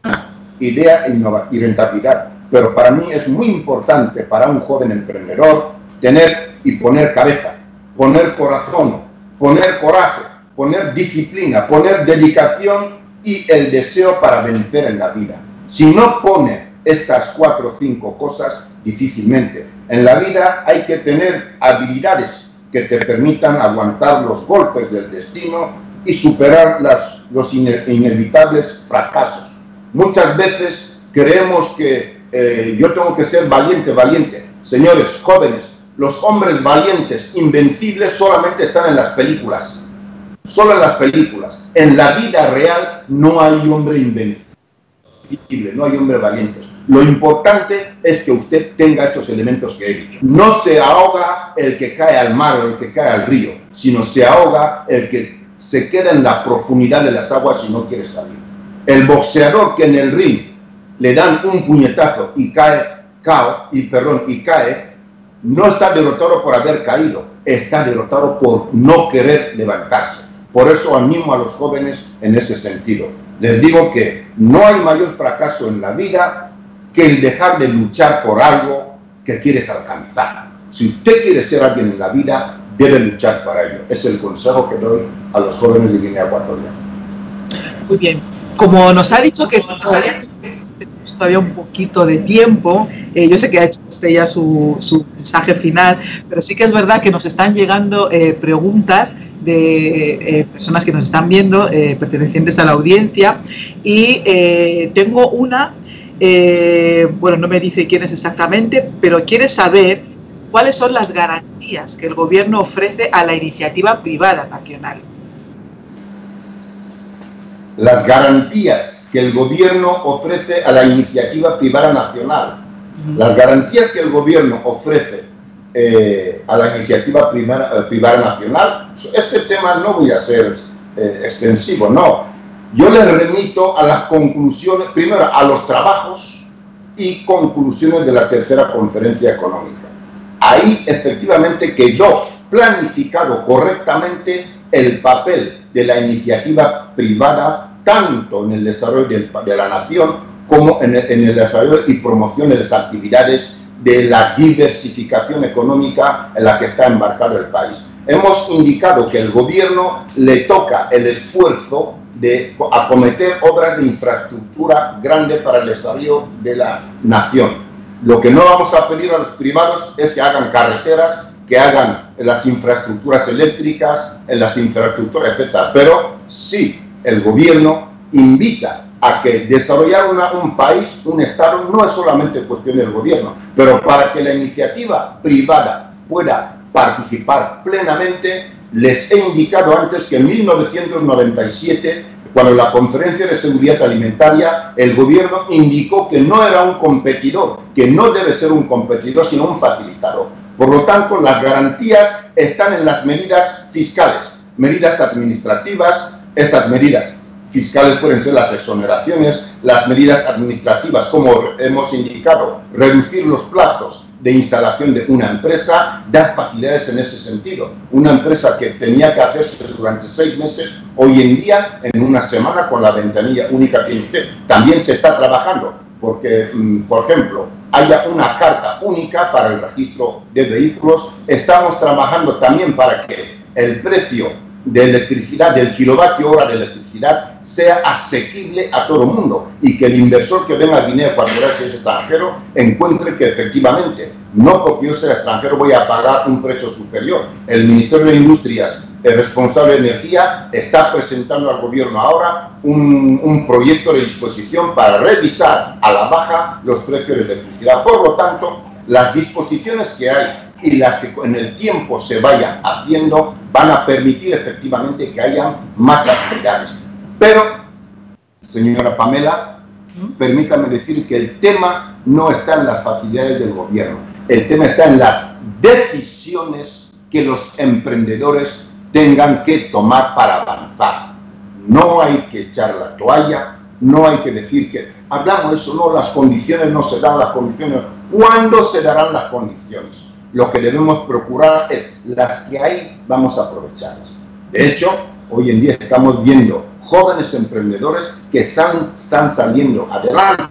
idea y rentabilidad, pero para mí es muy importante para un joven emprendedor tener y poner cabeza, poner corazón, poner coraje, poner disciplina, poner dedicación y el deseo para vencer en la vida. Si no pone estas 4 o 5 cosas, difícilmente. En la vida hay que tener habilidades que te permitan aguantar los golpes del destino y superar los inevitables fracasos. Muchas veces creemos que yo tengo que ser valiente. Señores jóvenes, los hombres valientes, invencibles, solamente están en las películas. Solo en las películas. En la vida real no hay hombre invencible. invencible, no hay hombres valientes. Lo importante es que usted tenga estos elementos que he dicho. No se ahoga el que cae al mar o el que cae al río, sino se ahoga el que se queda en la profundidad de las aguas y no quiere salir. El boxeador que en el ring le dan un puñetazo y cae, no está derrotado por haber caído, está derrotado por no querer levantarse. Por eso animo a los jóvenes en ese sentido. Les digo que no hay mayor fracaso en la vida que el dejar de luchar por algo que quieres alcanzar. Si usted quiere ser alguien en la vida, debe luchar para ello. Es el consejo que doy a los jóvenes de Guinea Ecuatorial. Muy bien. Como nos ha dicho que todavía un poquito de tiempo, yo sé que ha hecho usted ya su mensaje final, pero sí que es verdad que nos están llegando preguntas de personas que nos están viendo, pertenecientes a la audiencia, y tengo una, bueno, no me dice quién es exactamente, pero quiere saber cuáles son las garantías que el gobierno ofrece a la iniciativa privada nacional. Las garantías que el gobierno ofrece a la iniciativa privada nacional. Las garantías que el gobierno ofrece a la iniciativa privada nacional, este tema no voy a ser extensivo, no. Yo les remito a las conclusiones, primero a los trabajos y conclusiones de la tercera conferencia económica. Ahí efectivamente quedó planificado correctamente el papel de la iniciativa privada, tanto en el desarrollo de la nación como en el desarrollo y promoción de las actividades de la diversificación económica en la que está embarcado el país. Hemos indicado que el gobierno le toca el esfuerzo de acometer obras de infraestructura grande para el desarrollo de la nación. Lo que no vamos a pedir a los privados es que hagan carreteras, que hagan las infraestructuras eléctricas, las infraestructuras, etc. Pero sí, el gobierno invita a que desarrollar un país, un Estado, no es solamente cuestión del gobierno, pero para que la iniciativa privada pueda participar plenamente, les he indicado antes que en 1997, cuando la Conferencia de Seguridad Alimentaria, el gobierno indicó que no era un competidor, que no debe ser un competidor, sino un facilitador. Por lo tanto, las garantías están en las medidas fiscales, medidas administrativas. Estas medidas fiscales pueden ser las exoneraciones, las medidas administrativas, como hemos indicado, reducir los plazos de instalación de una empresa, dar facilidades en ese sentido. Una empresa que tenía que hacerse durante 6 meses, hoy en día, en una semana, con la ventanilla única que usted. También se está trabajando porque, por ejemplo, haya una carta única para el registro de vehículos. Estamos trabajando también para que el precio de electricidad, del kilovatio hora de electricidad, sea asequible a todo el mundo y que el inversor que venga a Guinea Ecuatorial, si es extranjero, encuentre que efectivamente, no porque yo sea extranjero voy a pagar un precio superior. El Ministerio de Industrias, el responsable de energía, está presentando al gobierno ahora un proyecto de disposición para revisar a la baja los precios de electricidad. Por lo tanto, las disposiciones que hay y las que en el tiempo se vayan haciendo van a permitir efectivamente que haya más actividades. Pero, señora Pamela, permítame decir que el tema no está en las facilidades del gobierno, el tema está en las decisiones que los emprendedores tengan que tomar para avanzar. No hay que echar la toalla, no hay que decir que hablamos de eso, no, las condiciones no se dan, las condiciones. ¿Cuándo se darán las condiciones? Lo que debemos procurar es las que hay, vamos a aprovecharlas. De hecho, hoy en día estamos viendo jóvenes emprendedores que están saliendo adelante.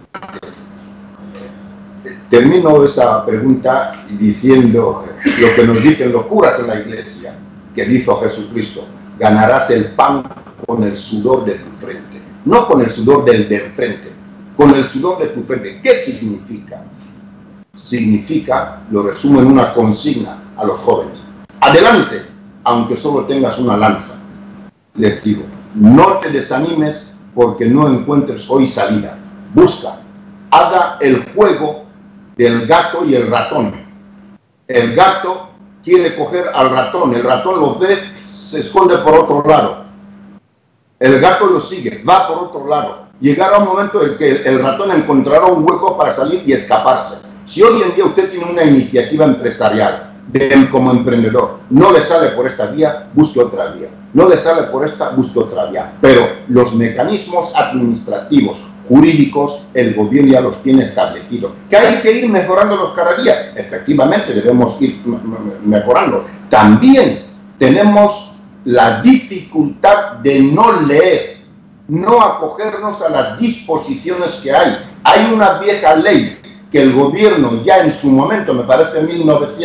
Termino esa pregunta diciendo lo que nos dicen los curas en la iglesia, que dijo Jesucristo: ganarás el pan con el sudor de tu frente, no con el sudor del de enfrente, con el sudor de tu frente. ¿Qué significa? Significa, lo resumo en una consigna a los jóvenes: adelante, aunque solo tengas una lanza. Les digo, no te desanimes porque no encuentres hoy salida. Busca, haga el juego del gato y el ratón. El gato quiere coger al ratón, el ratón lo ve, se esconde por otro lado. El gato lo sigue, va por otro lado. llegará un momento en que el ratón encontrará un hueco para salir y escaparse. Si hoy en día usted tiene una iniciativa empresarial, como emprendedor, no le sale por esta vía, busque otra vía. No le sale por esta, busque otra vía. Pero los mecanismos administrativos, jurídicos, el gobierno ya los tiene establecidos. ¿Que hay que ir mejorándolos cada día? Efectivamente, debemos ir mejorando. También tenemos la dificultad de no leer, no acogernos a las disposiciones que hay. Hay una vieja ley que el gobierno ya en su momento, me parece en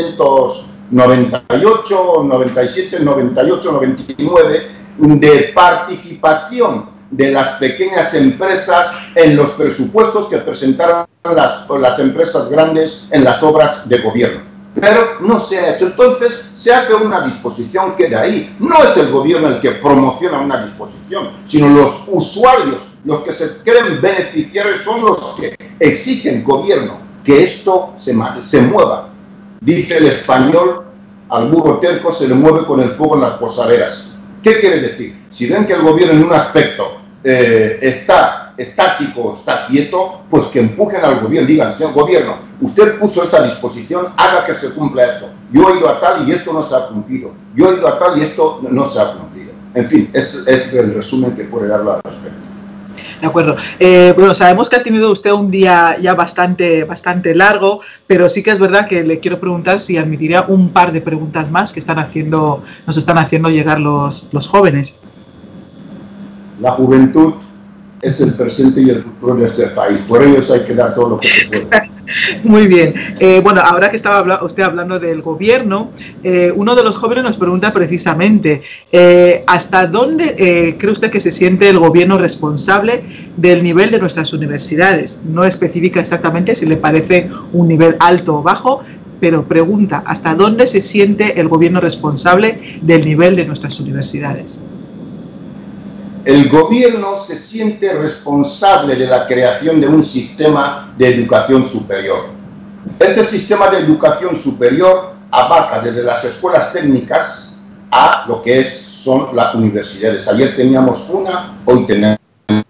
1998, 97, 98, 99, de participación de las pequeñas empresas en los presupuestos que presentaron las empresas grandes en las obras de gobierno. Pero no se ha hecho. Entonces se hace una disposición que de ahí no es el gobierno el que promociona una disposición, sino los usuarios, los que se creen beneficiarios son los que exigen gobierno que esto se mueva. Dice el español, al burro terco se le mueve con el fuego en las posaderas. ¿Qué quiere decir? Si ven que el gobierno en un aspecto está estático, está quieto, pues que empujen al gobierno, digan, señor gobierno, usted puso esta disposición, haga que se cumpla esto. Yo he ido a tal y esto no se ha cumplido. Yo he ido a tal y esto no se ha cumplido. En fin, es el resumen que puede darlo al respecto. De acuerdo. Bueno, sabemos que ha tenido usted un día ya bastante largo, pero sí que es verdad que le quiero preguntar si admitiría un par de preguntas más que nos están haciendo llegar los jóvenes. La juventud es el presente y el futuro de este país. Por ellos hay que dar todo lo que se puede. Muy bien. Bueno, ahora que estaba usted hablando del gobierno, uno de los jóvenes nos pregunta precisamente ¿hasta dónde cree usted que se siente el gobierno responsable del nivel de nuestras universidades? No especifica exactamente si le parece un nivel alto o bajo, pero pregunta ¿hasta dónde se siente el gobierno responsable del nivel de nuestras universidades? El gobierno se siente responsable de la creación de un sistema de educación superior. Este sistema de educación superior abarca desde las escuelas técnicas a lo que son las universidades. Ayer teníamos una, hoy tenemos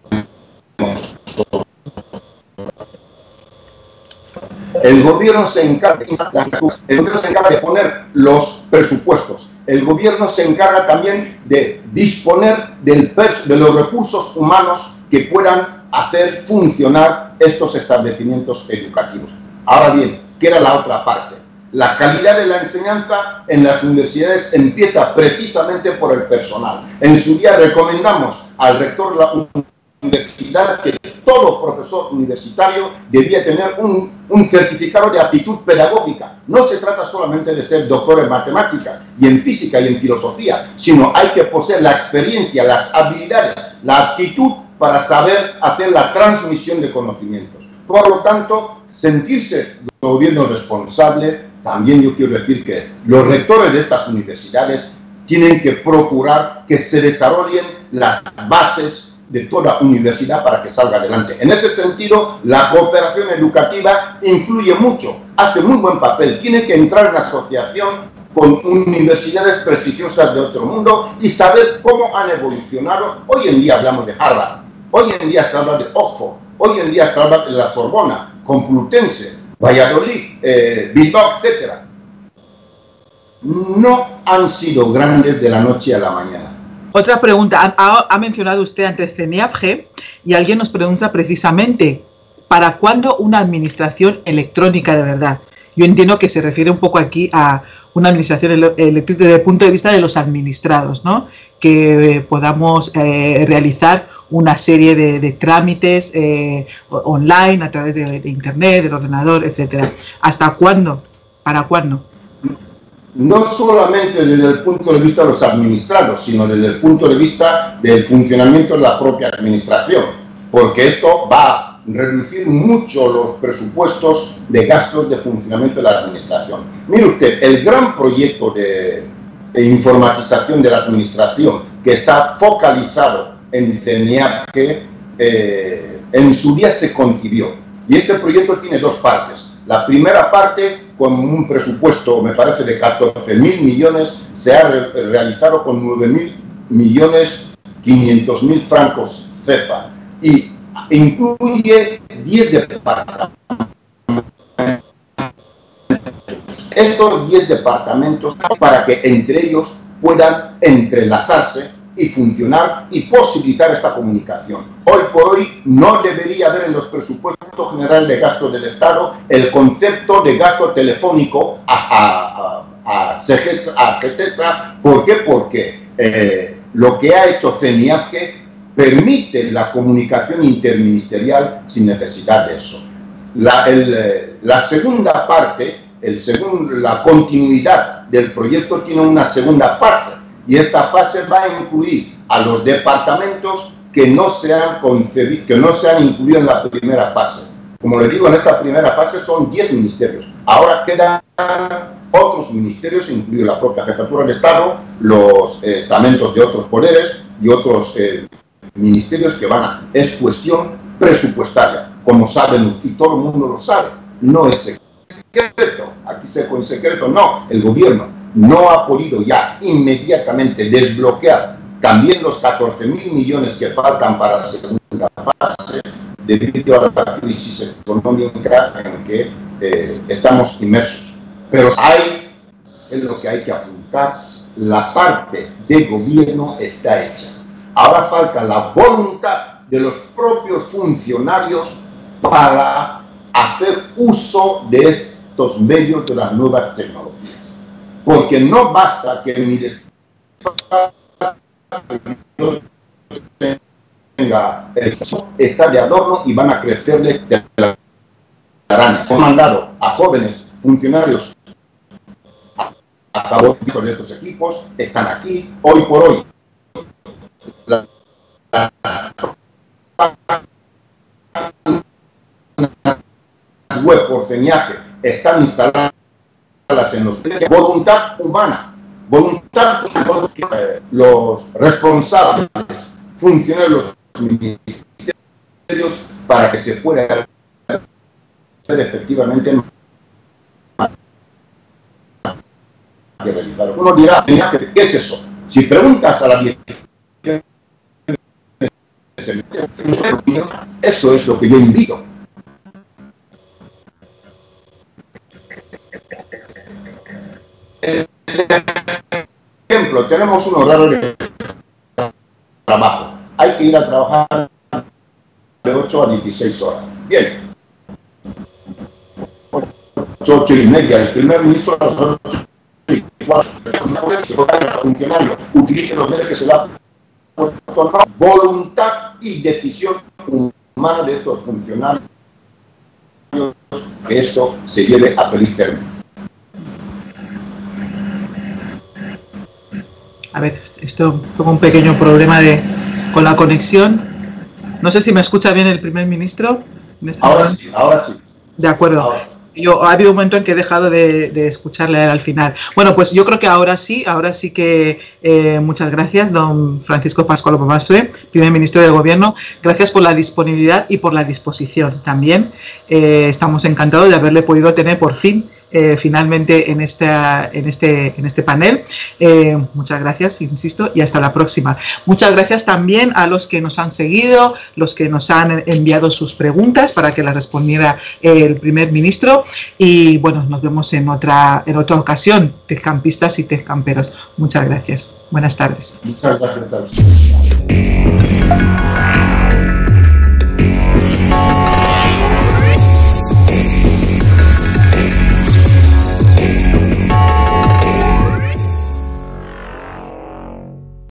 otra. El gobierno se encarga de poner los presupuestos. El gobierno se encarga también de disponer de los recursos humanos que puedan hacer funcionar estos establecimientos educativos. Ahora bien, queda la otra parte. La calidad de la enseñanza en las universidades empieza precisamente por el personal. En su día recomendamos al rector de la universidad que todo profesor universitario debía tener un certificado de aptitud pedagógica. No se trata solamente de ser doctor en matemáticas y en física y en filosofía, sino hay que poseer la experiencia, las habilidades, la aptitud para saber hacer la transmisión de conocimientos. Por lo tanto, sentirse gobierno responsable, también yo quiero decir que los rectores de estas universidades tienen que procurar que se desarrollen las bases de toda universidad para que salga adelante. En ese sentido, la cooperación educativa influye mucho, hace muy buen papel, tiene que entrar en asociación con universidades prestigiosas de otro mundo y saber cómo han evolucionado. Hoy en día hablamos de Harvard, hoy en día se habla de Oxford, hoy en día se habla de la Sorbona, Complutense, Valladolid, Bilbao, etc. No han sido grandes de la noche a la mañana. Otra pregunta, ha mencionado usted antes CENIAPG y alguien nos pregunta precisamente ¿para cuándo una administración electrónica de verdad? Yo entiendo que se refiere un poco aquí a una administración electrónica desde el punto de vista de los administrados, ¿no? Que podamos realizar una serie de trámites online a través de internet, del ordenador, etcétera. ¿Hasta cuándo? ¿Para cuándo? No solamente desde el punto de vista de los administrados, sino desde el punto de vista del funcionamiento de la propia administración, porque esto va a reducir mucho los presupuestos de gastos de funcionamiento de la administración. Mire usted, el gran proyecto de informatización de la administración que está focalizado en CENIAPG, en su día se concibió, y este proyecto tiene dos partes. La primera parte, con un presupuesto, me parece, de 14.000 millones, se ha realizado con 9.500.000 francos CEPA. Y incluye 10 departamentos. Estos 10 departamentos para que entre ellos puedan entrelazarse y funcionar y posibilitar esta comunicación. Hoy por hoy no debería haber en los presupuestos generales de gasto del Estado el concepto de gasto telefónico a GETESA. ¿Por qué? Porque lo que ha hecho CENIAGE permite la comunicación interministerial sin necesidad de eso. La segunda parte, la continuidad del proyecto tiene una segunda fase, y esta fase va a incluir a los departamentos que no se han incluido en la primera fase. Como les digo, en esta primera fase son 10 ministerios. Ahora quedan otros ministerios, incluido la propia Jefatura del Estado, los estamentos de otros poderes y otros ministerios que van a... Es cuestión presupuestaria, como saben, y todo el mundo lo sabe. No es secreto, aquí con secreto no, el gobierno no ha podido ya inmediatamente desbloquear también los 14.000 millones que faltan para la segunda fase debido a la crisis económica en que estamos inmersos. Pero es lo que hay que apuntar, la parte de gobierno está hecha. Ahora falta la voluntad de los propios funcionarios para hacer uso de estos medios de las nuevas tecnologías. Porque no basta que mi despacho tenga está de adorno y van a crecerle de la araña. Hemos mandado a jóvenes funcionarios a cabo de estos equipos, están aquí, hoy por hoy. Las web por CENIAGE están instaladas en los voluntad humana, los responsables, funcionarios de los ministerios para que se pueda hacer efectivamente que realizar. Uno dirá, ¿qué es eso? Si preguntas a la dirección, eso es lo que yo invito. Ejemplo, tenemos un horario de trabajo. Hay que ir a trabajar de 8 a 16 horas. Bien. 8:30. El primer ministro a las 8:04. El funcionario utilice los medios que se da voluntad y decisión humana de estos funcionarios que esto se lleve a feliz término. A ver, esto tengo un pequeño problema con la conexión. No sé si me escucha bien el primer ministro. Ahora sí. De acuerdo. Ahora. Ha habido un momento en que he dejado de escucharle al final. Bueno, pues yo creo que ahora sí que muchas gracias, don Francisco Pascual Bomasue, primer ministro del Gobierno. Gracias por la disponibilidad y por la disposición. También estamos encantados de haberle podido tener por fin finalmente en este panel. Muchas gracias, insisto, y hasta la próxima. Muchas gracias también a los que nos han seguido, los que nos han enviado sus preguntas para que las respondiera el primer ministro. Y bueno, nos vemos en otra ocasión, tezcampistas y tezcamperos. Muchas gracias. Buenas tardes. Muchas gracias.